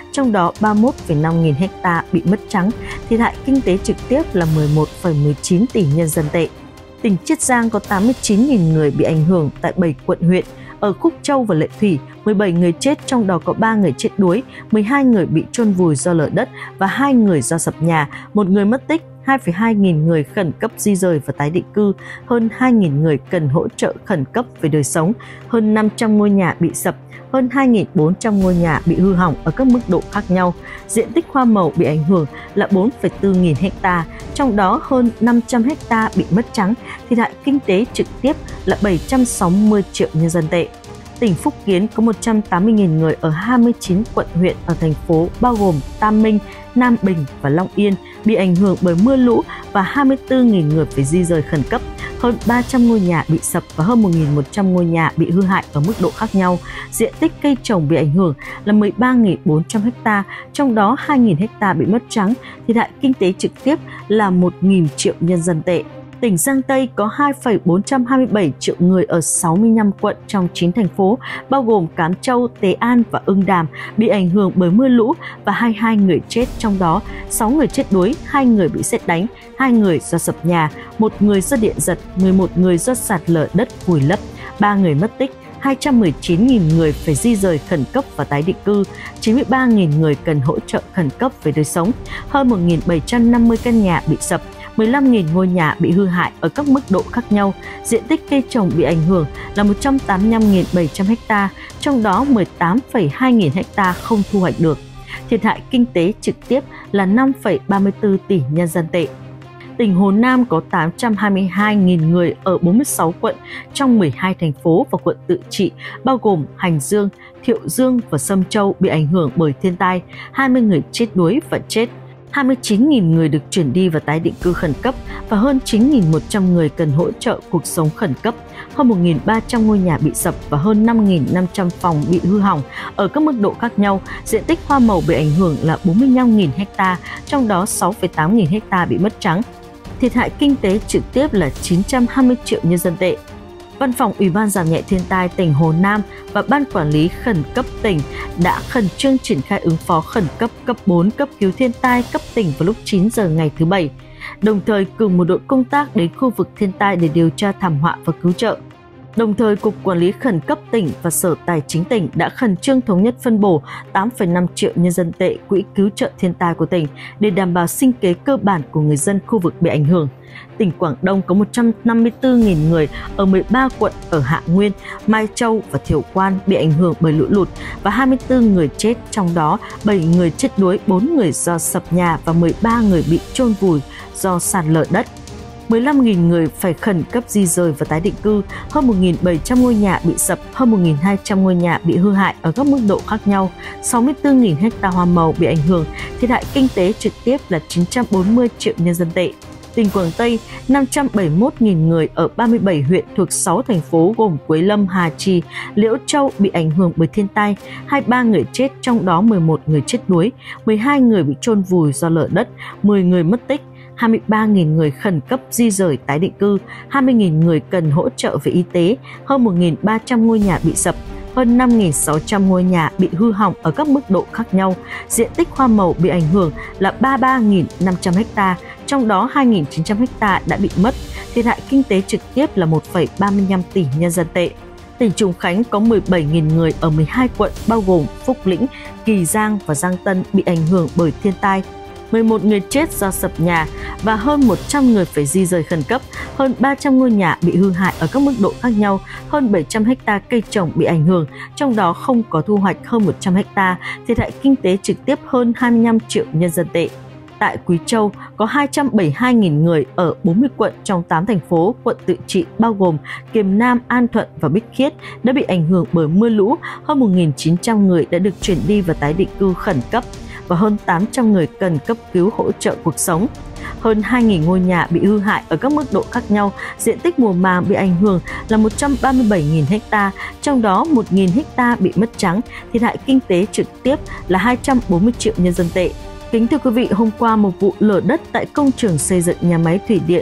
S3: trong đó ba mươi mốt phẩy năm nghìn ha bị mất trắng, thiệt hại kinh tế trực tiếp là mười một phẩy mười chín tỷ nhân dân tệ. Tỉnh Chiết Giang có tám mươi chín nghìn người bị ảnh hưởng tại bảy quận huyện. Ở Khúc Châu và Lệ Thủy, mười bảy người chết, trong đó có ba người chết đuối, mười hai người bị chôn vùi do lở đất và hai người do sập nhà, một người mất tích, hai phẩy hai nghìn người khẩn cấp di rời và tái định cư, hơn hai nghìn người cần hỗ trợ khẩn cấp về đời sống, hơn năm trăm ngôi nhà bị sập, hơn hai nghìn bốn trăm ngôi nhà bị hư hỏng ở các mức độ khác nhau. Diện tích hoa màu bị ảnh hưởng là bốn phẩy bốn nghìn ha, trong đó hơn năm trăm ha bị mất trắng, thiệt hại kinh tế trực tiếp là bảy trăm sáu mươi triệu nhân dân tệ. Tỉnh Phúc Kiến có một trăm tám mươi nghìn người ở hai mươi chín quận huyện ở thành phố bao gồm Tam Minh, Nam Bình và Long Yên bị ảnh hưởng bởi mưa lũ và hai mươi tư nghìn người phải di rời khẩn cấp. Hơn ba trăm ngôi nhà bị sập và hơn một nghìn một trăm ngôi nhà bị hư hại ở mức độ khác nhau. Diện tích cây trồng bị ảnh hưởng là mười ba nghìn bốn trăm ha, trong đó hai nghìn ha bị mất trắng, thiệt hại kinh tế trực tiếp là một nghìn triệu nhân dân tệ. Tỉnh Giang Tây có hai phẩy bốn trăm hai mươi bảy triệu người ở sáu mươi lăm quận trong chín thành phố, bao gồm Cám Châu, Tế An và Ưng Đàm, bị ảnh hưởng bởi mưa lũ và hai mươi hai người chết, trong đó sáu người chết đuối, hai người bị sét đánh, hai người do sập nhà, một người do điện giật, mười một người do sạt lở đất vùi lấp, ba người mất tích, hai trăm mười chín nghìn người phải di rời khẩn cấp và tái định cư, chín mươi ba nghìn người cần hỗ trợ khẩn cấp về đời sống, hơn một nghìn bảy trăm năm mươi căn nhà bị sập, mười lăm nghìn ngôi nhà bị hư hại ở các mức độ khác nhau. Diện tích cây trồng bị ảnh hưởng là một trăm tám mươi lăm nghìn bảy trăm ha, trong đó mười tám phẩy hai nghìn ha không thu hoạch được. Thiệt hại kinh tế trực tiếp là năm phẩy ba mươi tư tỷ nhân dân tệ. Tỉnh Hồ Nam có tám trăm hai mươi hai nghìn người ở bốn mươi sáu quận trong mười hai thành phố và quận tự trị, bao gồm Hành Dương, Thiệu Dương và Sâm Châu bị ảnh hưởng bởi thiên tai, hai mươi người chết đuối và chết. hai mươi chín nghìn người được chuyển đi và tái định cư khẩn cấp và hơn chín nghìn một trăm người cần hỗ trợ cuộc sống khẩn cấp. Hơn một nghìn ba trăm ngôi nhà bị sập và hơn năm nghìn năm trăm phòng bị hư hỏng ở các mức độ khác nhau. Diện tích hoa màu bị ảnh hưởng là bốn mươi lăm nghìn ha, trong đó sáu phẩy tám nghìn ha bị mất trắng. Thiệt hại kinh tế trực tiếp là chín trăm hai mươi triệu nhân dân tệ. Văn phòng Ủy ban giảm nhẹ thiên tai tỉnh Hồ Nam và Ban Quản lý Khẩn cấp tỉnh đã khẩn trương triển khai ứng phó khẩn cấp cấp bốn cấp cứu thiên tai cấp tỉnh vào lúc chín giờ ngày thứ Bảy, đồng thời cử một đội công tác đến khu vực thiên tai để điều tra thảm họa và cứu trợ. Đồng thời, Cục Quản lý Khẩn cấp tỉnh và Sở Tài chính tỉnh đã khẩn trương thống nhất phân bổ tám phẩy năm triệu nhân dân tệ quỹ cứu trợ thiên tai của tỉnh để đảm bảo sinh kế cơ bản của người dân khu vực bị ảnh hưởng. Tỉnh Quảng Đông có một trăm năm mươi tư nghìn người ở mười ba quận ở Hạ Nguyên, Mai Châu và Thiệu Quan bị ảnh hưởng bởi lũ lụt và hai mươi tư người chết, trong đó bảy người chết đuối, bốn người do sập nhà và mười ba người bị chôn vùi do sạt lở đất. mười lăm nghìn người phải khẩn cấp di rời và tái định cư, hơn một nghìn bảy trăm ngôi nhà bị sập, hơn một nghìn hai trăm ngôi nhà bị hư hại ở các mức độ khác nhau, sáu mươi tư nghìn ha hoa màu bị ảnh hưởng, thiệt hại kinh tế trực tiếp là chín trăm bốn mươi triệu nhân dân tệ. Tỉnh Quảng Tây, năm trăm bảy mươi mốt nghìn người ở ba mươi bảy huyện thuộc sáu thành phố gồm Quế Lâm, Hà Trì, Liễu Châu bị ảnh hưởng bởi thiên tai, hai mươi ba người chết, trong đó mười một người chết đuối, mười hai người bị chôn vùi do lở đất, mười người mất tích, hai mươi ba nghìn người khẩn cấp di rời tái định cư, hai mươi nghìn người cần hỗ trợ về y tế, hơn một nghìn ba trăm ngôi nhà bị sập, hơn năm nghìn sáu trăm ngôi nhà bị hư hỏng ở các mức độ khác nhau. Diện tích hoa màu bị ảnh hưởng là ba mươi ba nghìn năm trăm ha, trong đó hai nghìn chín trăm ha đã bị mất. Thiệt hại kinh tế trực tiếp là một phẩy ba mươi lăm tỷ nhân dân tệ. Tỉnh Trùng Khánh có mười bảy nghìn người ở mười hai quận bao gồm Phúc Lĩnh, Kỳ Giang và Giang Tân bị ảnh hưởng bởi thiên tai. mười một người chết do sập nhà và hơn một trăm người phải di rời khẩn cấp, hơn ba trăm ngôi nhà bị hư hại ở các mức độ khác nhau, hơn bảy trăm ha cây trồng bị ảnh hưởng, trong đó không có thu hoạch hơn một trăm ha, thiệt hại kinh tế trực tiếp hơn hai mươi lăm triệu nhân dân tệ. Tại Quý Châu có hai trăm bảy mươi hai nghìn người ở bốn mươi quận trong tám thành phố, quận tự trị bao gồm Kiềm Nam, An Thuận và Bích Khiết đã bị ảnh hưởng bởi mưa lũ, hơn một nghìn chín trăm người đã được chuyển đi và tái định cư khẩn cấp và hơn tám trăm người cần cấp cứu hỗ trợ cuộc sống. Hơn hai nghìn ngôi nhà bị hư hại ở các mức độ khác nhau, diện tích mùa màng bị ảnh hưởng là một trăm ba mươi bảy nghìn ha, trong đó một nghìn ha bị mất trắng, thiệt hại kinh tế trực tiếp là hai trăm bốn mươi triệu nhân dân tệ. Kính thưa quý vị, hôm qua một vụ lở đất tại công trường xây dựng nhà máy thủy điện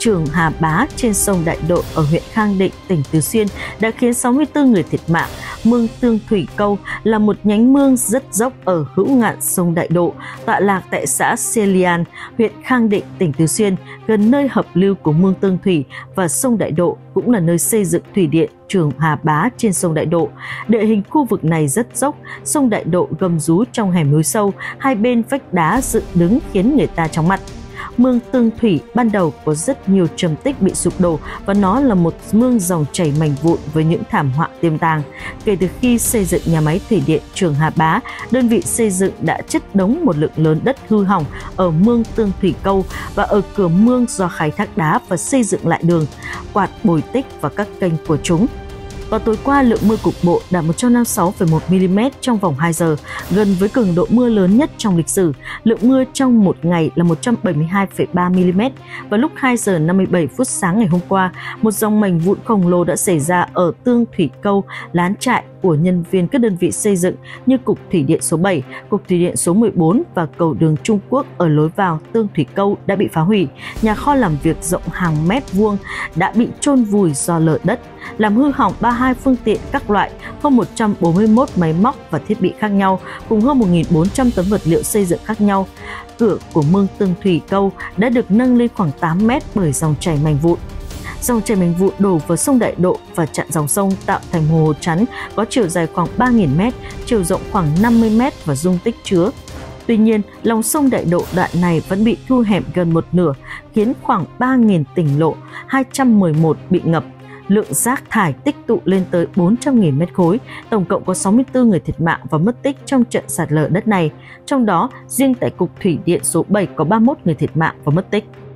S3: Trường Hà Bá trên sông Đại Độ ở huyện Khang Định, tỉnh Tứ Xuyên đã khiến sáu mươi tư người thiệt mạng. Mương Tương Thủy Câu là một nhánh mương rất dốc ở hữu ngạn sông Đại Độ, tọa lạc tại xã Xê Lian, huyện Khang Định, tỉnh Tứ Xuyên, gần nơi hợp lưu của mương Tương Thủy và sông Đại Độ, cũng là nơi xây dựng thủy điện Trường Hà Bá trên sông Đại Độ. Địa hình khu vực này rất dốc, sông Đại Độ gầm rú trong hẻm núi sâu, hai bên vách đá dựng đứng khiến người ta chóng mặt. Mương Tương Thủy ban đầu có rất nhiều trầm tích bị sụp đổ và nó là một mương dòng chảy mảnh vụn với những thảm họa tiềm tàng. Kể từ khi xây dựng nhà máy thủy điện Trường Hà Bá, đơn vị xây dựng đã chất đống một lượng lớn đất hư hỏng ở mương Tương Thủy Câu và ở cửa mương do khai thác đá và xây dựng lại đường, quạt bồi tích và các kênh của chúng. Vào tối qua, lượng mưa cục bộ đạt một trăm năm mươi sáu phẩy một mi-li-mét trong vòng hai giờ, gần với cường độ mưa lớn nhất trong lịch sử. Lượng mưa trong một ngày là một trăm bảy mươi hai phẩy ba mi-li-mét. Vào lúc hai giờ năm mươi bảy phút sáng ngày hôm qua, một dòng mảnh vụn khổng lồ đã xảy ra ở Tương Thủy Câu, lán trại của nhân viên các đơn vị xây dựng như Cục Thủy điện số bảy, Cục Thủy điện số mười bốn và cầu đường Trung Quốc ở lối vào Tương Thủy Câu đã bị phá hủy. Nhà kho làm việc rộng hàng mét vuông đã bị chôn vùi do lở đất, làm hư hỏng ba mươi hai phương tiện các loại, hơn một trăm bốn mươi mốt máy móc và thiết bị khác nhau, cùng hơn một nghìn bốn trăm tấn vật liệu xây dựng khác nhau. Cửa của mương Tương Thủy Câu đã được nâng lên khoảng tám mét bởi dòng chảy mảnh vụn. Dòng chảy mảnh vụn đổ vào sông Đại Độ và chặn dòng sông, tạo thành hồ chắn có chiều dài khoảng ba nghìn mét, chiều rộng khoảng năm mươi mét và dung tích chứa. Tuy nhiên, lòng sông Đại Độ đoạn này vẫn bị thu hẹp gần một nửa, khiến khoảng ba nghìn tỉnh lộ, hai trăm mười một bị ngập. Lượng rác thải tích tụ lên tới bốn trăm nghìn mét khối, tổng cộng có sáu mươi tư người thiệt mạng và mất tích trong trận sạt lở đất này. Trong đó, riêng tại Cục Thủy điện số bảy có ba mươi mốt người thiệt mạng và mất tích.